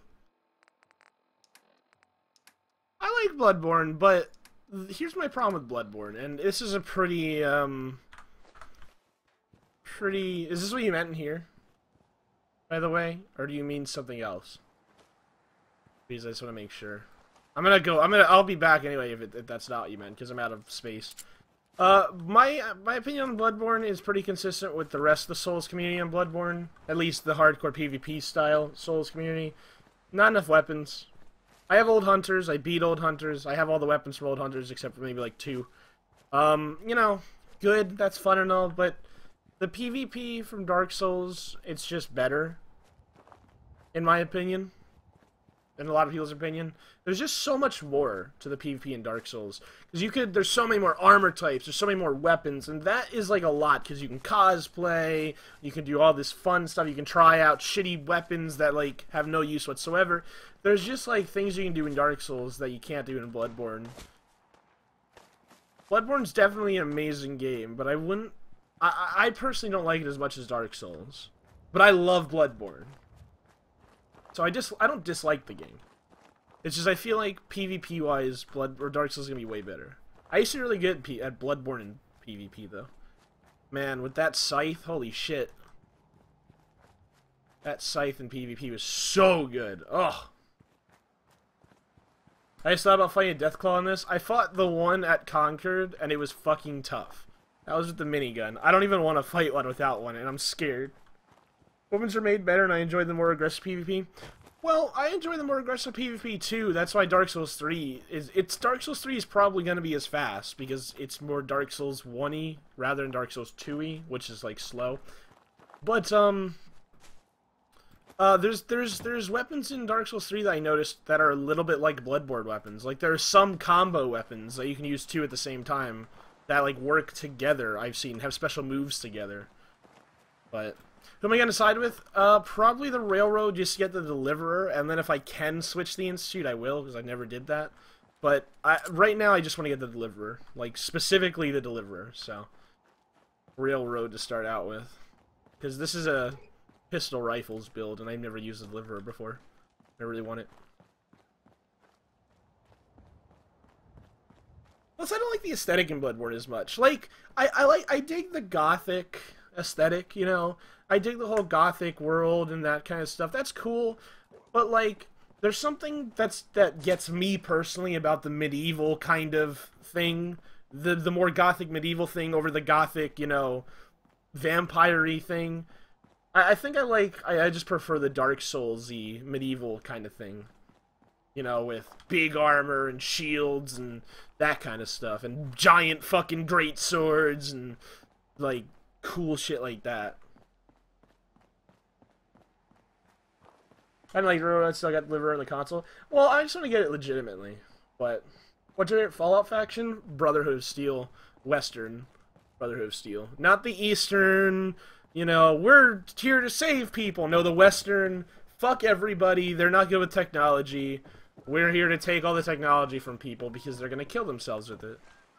I like Bloodborne, but here's my problem with Bloodborne, and this is a pretty, um... Pretty... Is this what you meant in here? By the way? Or do you mean something else? Because I just want to make sure. I'm gonna go... I'm gonna... I'll be back anyway if, it, if that's not what you meant, because I'm out of space. Uh, my my opinion on Bloodborne is pretty consistent with the rest of the Souls community on Bloodborne. At least the hardcore PvP style Souls community. Not enough weapons. I have old hunters, I beat old hunters, I have all the weapons from old hunters except for maybe like two. Um, you know, good, that's fun and all, but the PvP from Dark Souls, it's just better. In my opinion. In a lot of people's opinion. There's just so much more to the PvP in Dark Souls. Because you could, there's so many more armor types, there's so many more weapons, and that is like a lot, because you can cosplay, you can do all this fun stuff, you can try out shitty weapons that like have no use whatsoever. There's just like things you can do in Dark Souls that you can't do in Bloodborne. Bloodborne's definitely an amazing game, but I wouldn't, I, I personally don't like it as much as Dark Souls. But I love Bloodborne. So I just I don't dislike the game. It's just I feel like PvP wise, Blood or Dark Souls is gonna be way better. I used to be really good at, P at Bloodborne and PvP though. Man, with that scythe, holy shit! That scythe in PvP was so good. Ugh. I just thought about fighting a Deathclaw on this. I fought the one at Concord, and it was fucking tough. That was with the minigun. I don't even want to fight one without one, and I'm scared. Weapons are made better, and I enjoy the more aggressive PvP. Well, I enjoy the more aggressive PvP too. That's why Dark Souls three is. It's Dark Souls three is probably going to be as fast because it's more Dark Souls one-y rather than Dark Souls two-y, which is like slow. But um, uh, there's there's there's weapons in Dark Souls three that I noticed that are a little bit like Bloodborne weapons. Like there are some combo weapons that you can use two at the same time that like work together. I've seen have special moves together. But who am I going to side with? Uh, probably the Railroad, just to get the Deliverer, and then if I can switch the Institute, I will, because I never did that. But I, right now, I just want to get the Deliverer. Like, specifically the Deliverer, so. Railroad to start out with. Because this is a pistol rifles build, and I've never used the Deliverer before. I really want it. Plus, I don't like the aesthetic in Bloodborne as much. Like, I, I like, I dig the Gothic aesthetic, you know? I dig the whole Gothic world and that kind of stuff. That's cool, but like, there's something that's that gets me personally about the medieval kind of thing, the the more Gothic medieval thing over the Gothic, you know, vampire-y thing. I, I think I like. I, I just prefer the Dark Souls-y medieval kind of thing, you know, with big armor and shields and that kind of stuff, and giant fucking great swords and like cool shit like that. I like I still got Deliverer on the console. Well, I just want to get it legitimately. But what's your Fallout faction? Brotherhood of Steel, Western Brotherhood of Steel, not the Eastern. You know, we're here to save people. No, the Western fuck everybody. They're not good with technology. We're here to take all the technology from people because they're gonna kill themselves with it.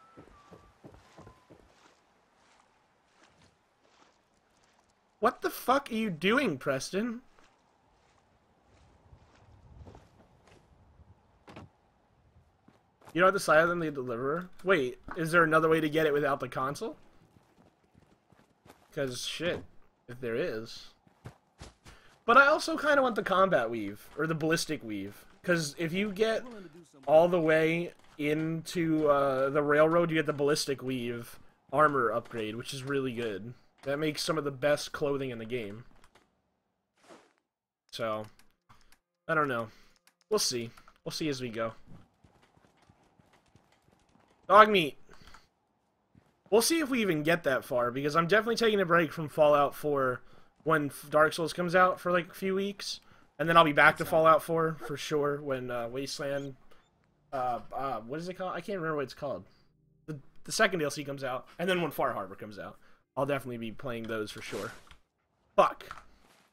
What the fuck are you doing, Preston? You don't have to silence them, the deliverer? Wait, is there another way to get it without the console? Because, shit, if there is. But I also kind of want the combat weave, or the ballistic weave. Because if you get all the way into uh, the railroad, you get the ballistic weave armor upgrade, which is really good. That makes some of the best clothing in the game. So, I don't know. We'll see. We'll see as we go. Dog meat. We'll see if we even get that far, because I'm definitely taking a break from Fallout four when Dark Souls comes out for like a few weeks. And then I'll be back to Fallout four for sure when uh, Wasteland... Uh, uh, what is it called? I can't remember what it's called. The, the second D L C comes out, and then when Far Harbor comes out. I'll definitely be playing those for sure. Fuck.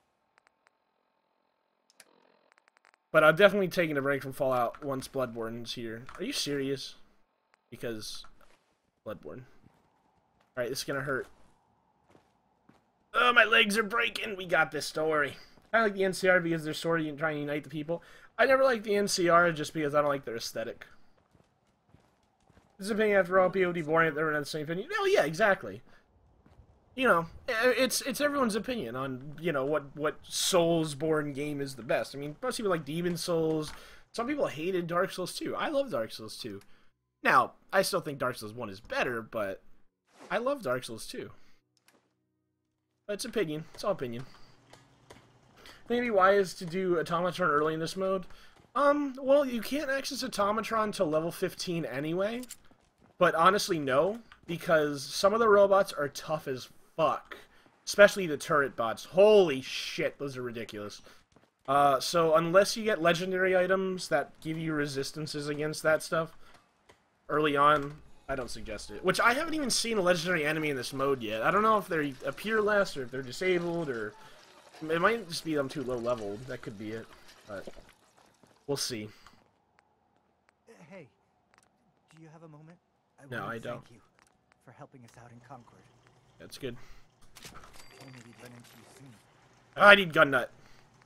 But I'm definitely taking a break from Fallout once Bloodborne's here. Are you serious? Because Bloodborne. Alright, this is gonna hurt. Oh, my legs are breaking! We got this story. I like the N C R because they're sort of trying to unite the people. I never liked the N C R just because I don't like their aesthetic. This is opinion after all, people would be boring if they were not the same opinion. No, yeah, exactly. You know, it's it's everyone's opinion on, you know, what, what Soulsborne game is the best. I mean, most people like Demon Souls. Some people hated Dark Souls two. I love Dark Souls two. Now, I still think Dark Souls one is better, but I love Dark Souls two. But it's opinion. It's all opinion. Maybe wise to do Automatron early in this mode. Um, well, you can't access Automatron till level fifteen anyway. But honestly, no. Because some of the robots are tough as fuck. Especially the turret bots. Holy shit, those are ridiculous. Uh, so unless you get legendary items that give you resistances against that stuff early on, I don't suggest it. Which I haven't even seen a legendary enemy in this mode yet. I don't know if they appear less, or if they're disabled, or... It might just be I'm too low leveled. That could be it. But we'll see. Hey, do you have a moment? I no, I don't. Thank you for helping us out in Concord. That's good. Only we'd run into you soon. Oh, I need gun nut.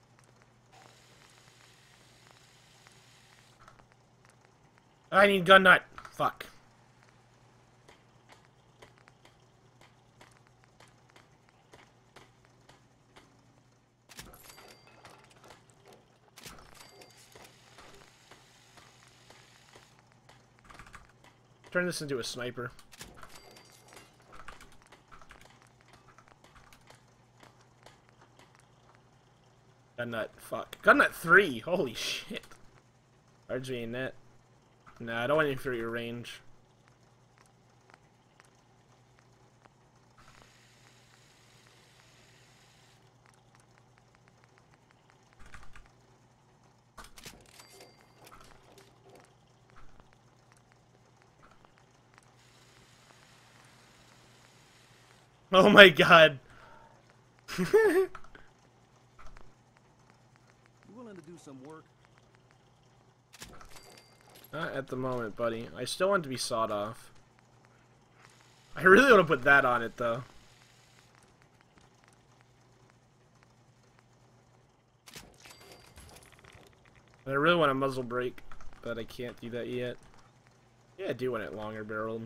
I need gun nut. Fuck. Turn this into a sniper. Gun nut. Fuck. Gun nut three. Holy shit. R J net. Nah, I don't want inferior range. Oh my god. You willing to do some work? Not at the moment, buddy. I still want it to be sawed off. I really want to put that on it, though. I really want a muzzle brake, but I can't do that yet. Yeah, I do want it longer barreled.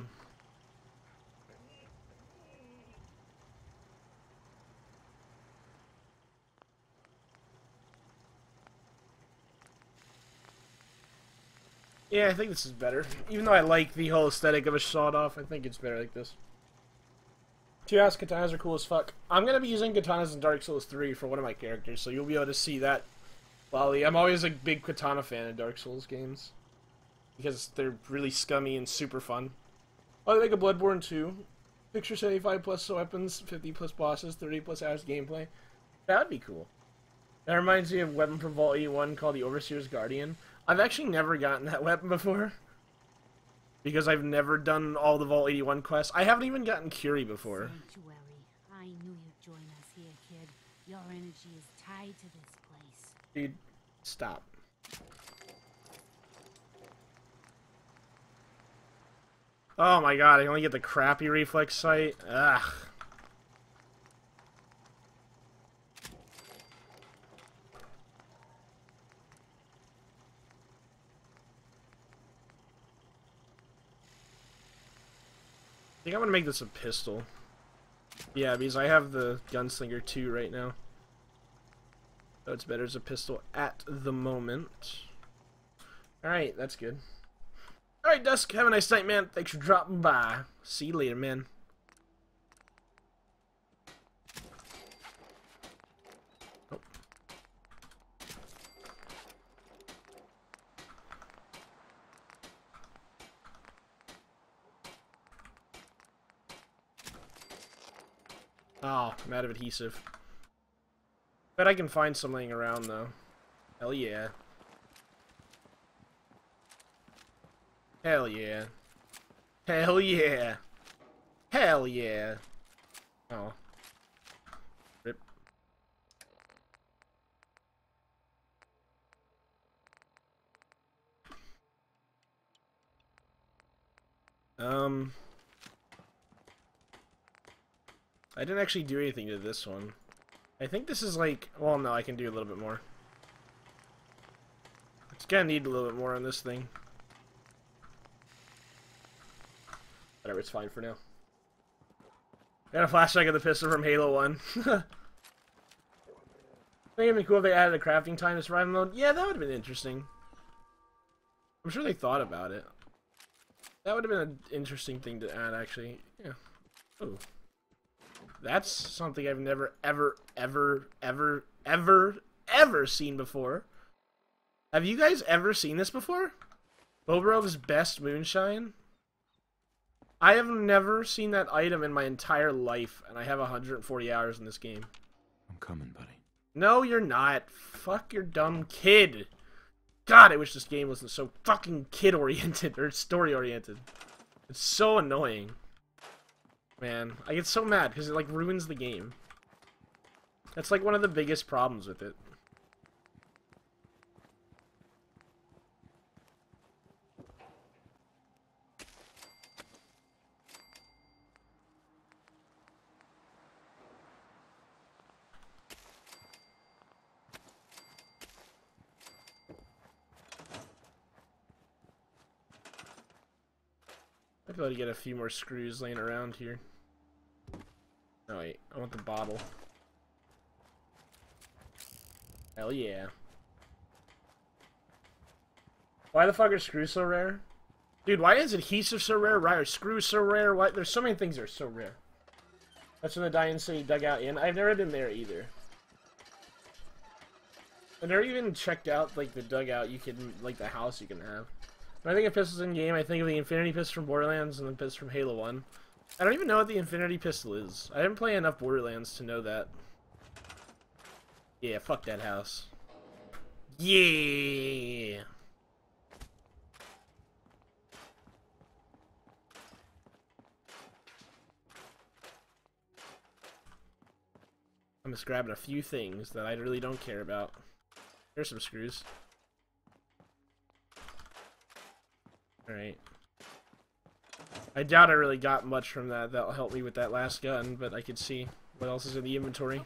Yeah, I think this is better. Even though I like the whole aesthetic of a sawed off, I think it's better like this. Two ass katanas are cool as fuck. I'm gonna be using katanas in Dark Souls three for one of my characters, so you'll be able to see that. Lolly. I'm always a big katana fan of Dark Souls games. Because they're really scummy and super fun. Oh, they make a Bloodborne two. Picture seventy-five plus weapons, fifty plus bosses, thirty plus hours gameplay. That would be cool. That reminds me of a weapon from Vault eighty-one called the Overseer's Guardian. I've actually never gotten that weapon before. Because I've never done all the Vault eighty-one quests. I haven't even gotten Curie before. Sanctuary. I knew you'd join us here, kid. Your energy is tied to this place. Dude, stop. Oh my god, I only get the crappy reflex sight. Ugh. I think I'm gonna make this a pistol. Yeah, because I have the Gunslinger two right now. So it's better as a pistol at the moment. Alright, that's good. Alright, Dusk, have a nice night, man. Thanks for dropping by. See you later, man. Oh. Oh, I'm out of adhesive. Bet I can find some laying around, though. Hell yeah. Hell yeah. Hell yeah. Hell yeah. Oh. Rip. Um. I didn't actually do anything to this one. I think this is like... Well, no, I can do a little bit more. It's gonna need a little bit more on this thing. Whatever, it's fine for now. Got a flashback of the pistol from Halo one. I think it'd be cool if they added a crafting time to survival mode. Yeah, that would have been interesting. I'm sure they thought about it. That would have been an interesting thing to add, actually. Yeah. Ooh. That's something I've never, ever, ever, ever, ever, ever seen before. Have you guys ever seen this before? Bobarov's Best Moonshine? I have never seen that item in my entire life, and I have one hundred forty hours in this game. I'm coming, buddy. No, you're not. Fuck your dumb kid. God, I wish this game wasn't so fucking kid-oriented, or story-oriented. It's so annoying. Man, I get so mad, because it, like, ruins the game. That's, like, one of the biggest problems with it. I'd be able to get a few more screws laying around here. Oh wait, I want the bottle. Hell yeah. Why the fuck are screws so rare? Dude, why is adhesive so rare? Why are screws so rare? Why? There's so many things that are so rare. That's from the Dying City dugout in. I've never been there either. I've never even checked out, like, the dugout you can, like, the house you can have. When I think of pistols in game, I think of the Infinity Pistol from Borderlands and the pistol from Halo one. I don't even know what the Infinity Pistol is. I didn't play enough Borderlands to know that. Yeah, fuck that house. Yeah! I'm just grabbing a few things that I really don't care about. Here's some screws. Alright. I doubt I really got much from that. That'll help me with that last gun, but I can see what else is in the inventory.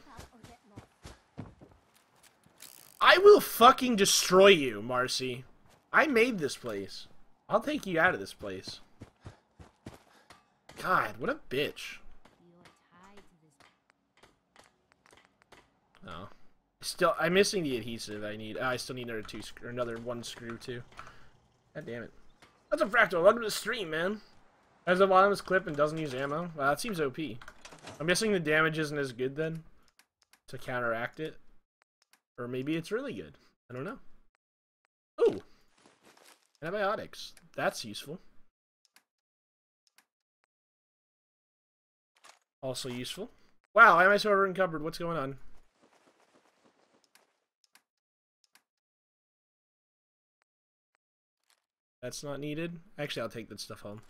I will fucking destroy you, Marcy. I made this place. I'll take you out of this place. God, what a bitch. Oh. Still, I'm missing the adhesive I need. Oh, I still need another two, or another one screw, too. God damn it. What's up, Fractal? Welcome to the stream, man. Has a bottomless clip and doesn't use ammo? Wow, that seems O P. I'm guessing the damage isn't as good, then? To counteract it? Or maybe it's really good. I don't know. Ooh! Antibiotics. That's useful. Also useful. Wow, why am I so over-encumbered? What's going on? That's not needed. Actually, I'll take that stuff home.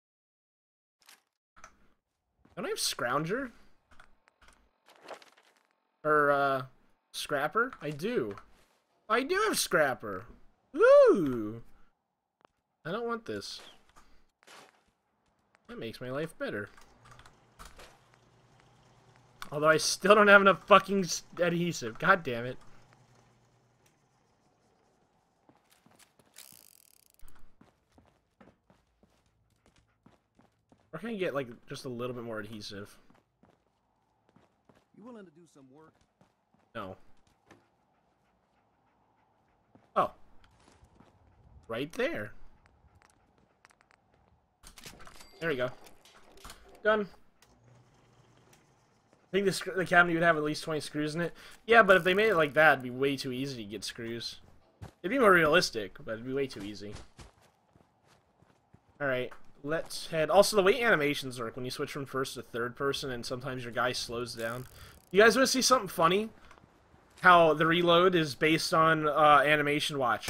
Don't I have Scrounger? Or, uh, Scrapper? I do. I do have Scrapper. Ooh. I don't want this. That makes my life better. Although I still don't have enough fucking adhesive. God damn it. Where can I get, like, just a little bit more adhesive? You willing to do some work? No. Oh. Right there. There we go. Done. I think this, the cabinet would have at least twenty screws in it. Yeah, but if they made it like that, it'd be way too easy to get screws. It'd be more realistic, but it'd be way too easy. Alright, let's head... Also, the way animations work when you switch from first to third person and sometimes your guy slows down. You guys want to see something funny? How the reload is based on uh, animation watch.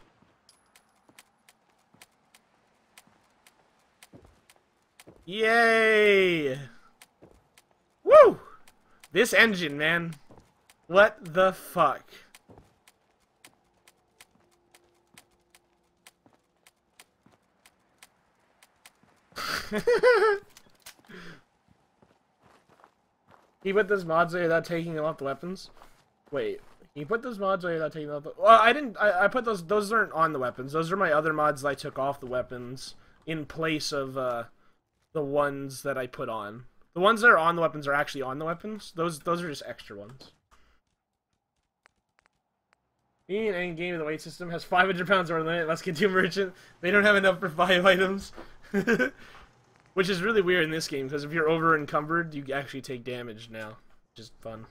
Yay! Woo! This engine, man. What the fuck? He put those mods there without taking them off the weapons? Wait, he put those mods there without taking them off the... Well, I didn't... I, I put those... Those aren't on the weapons. Those are my other mods that I took off the weapons in place of, uh, the ones that I put on. The ones that are on the weapons are actually on the weapons. Those those are just extra ones. Me and any game of the weight system has five hundred pounds or limit. Let's get to merchant. They don't have enough for five items. Which is really weird in this game, because if you're over encumbered, you actually take damage now. Which is fun.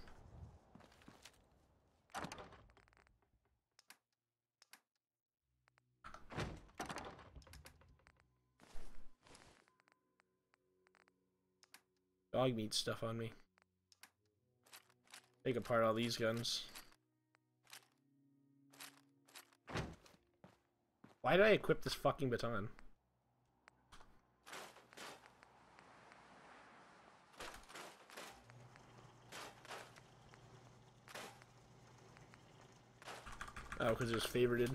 Dog meat stuff on me. Take apart all these guns. Why did I equip this fucking baton? Oh, because it was favorited.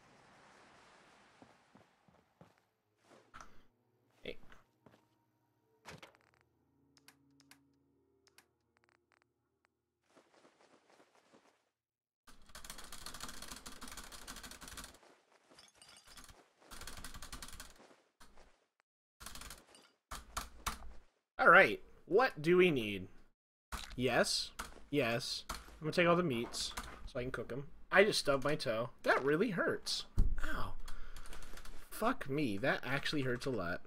Hey. Alright, what do we need? Yes, yes. I'm gonna take all the meats so I can cook them. I just stubbed my toe. That really hurts. Ow. Fuck me, that actually hurts a lot.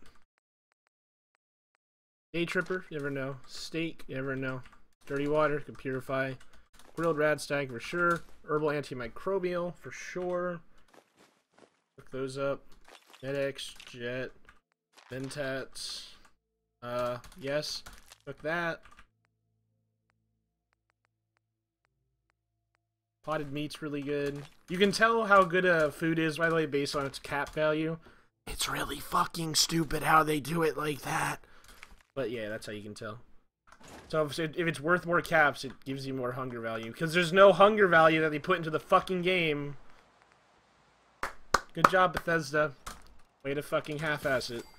Day tripper, you never know. Steak, you never know. Dirty water, can purify. Grilled radstag for sure. Herbal antimicrobial for sure. Look those up. Med-X, Jet, Ventats. Uh, yes. Cook that. Potted meat's really good. You can tell how good a food is, by the way, based on its cap value. It's really fucking stupid how they do it like that. But yeah, that's how you can tell. So if, it, if it's worth more caps, it gives you more hunger value. Because there's no hunger value that they put into the fucking game. Good job, Bethesda. Way to fucking half-ass it.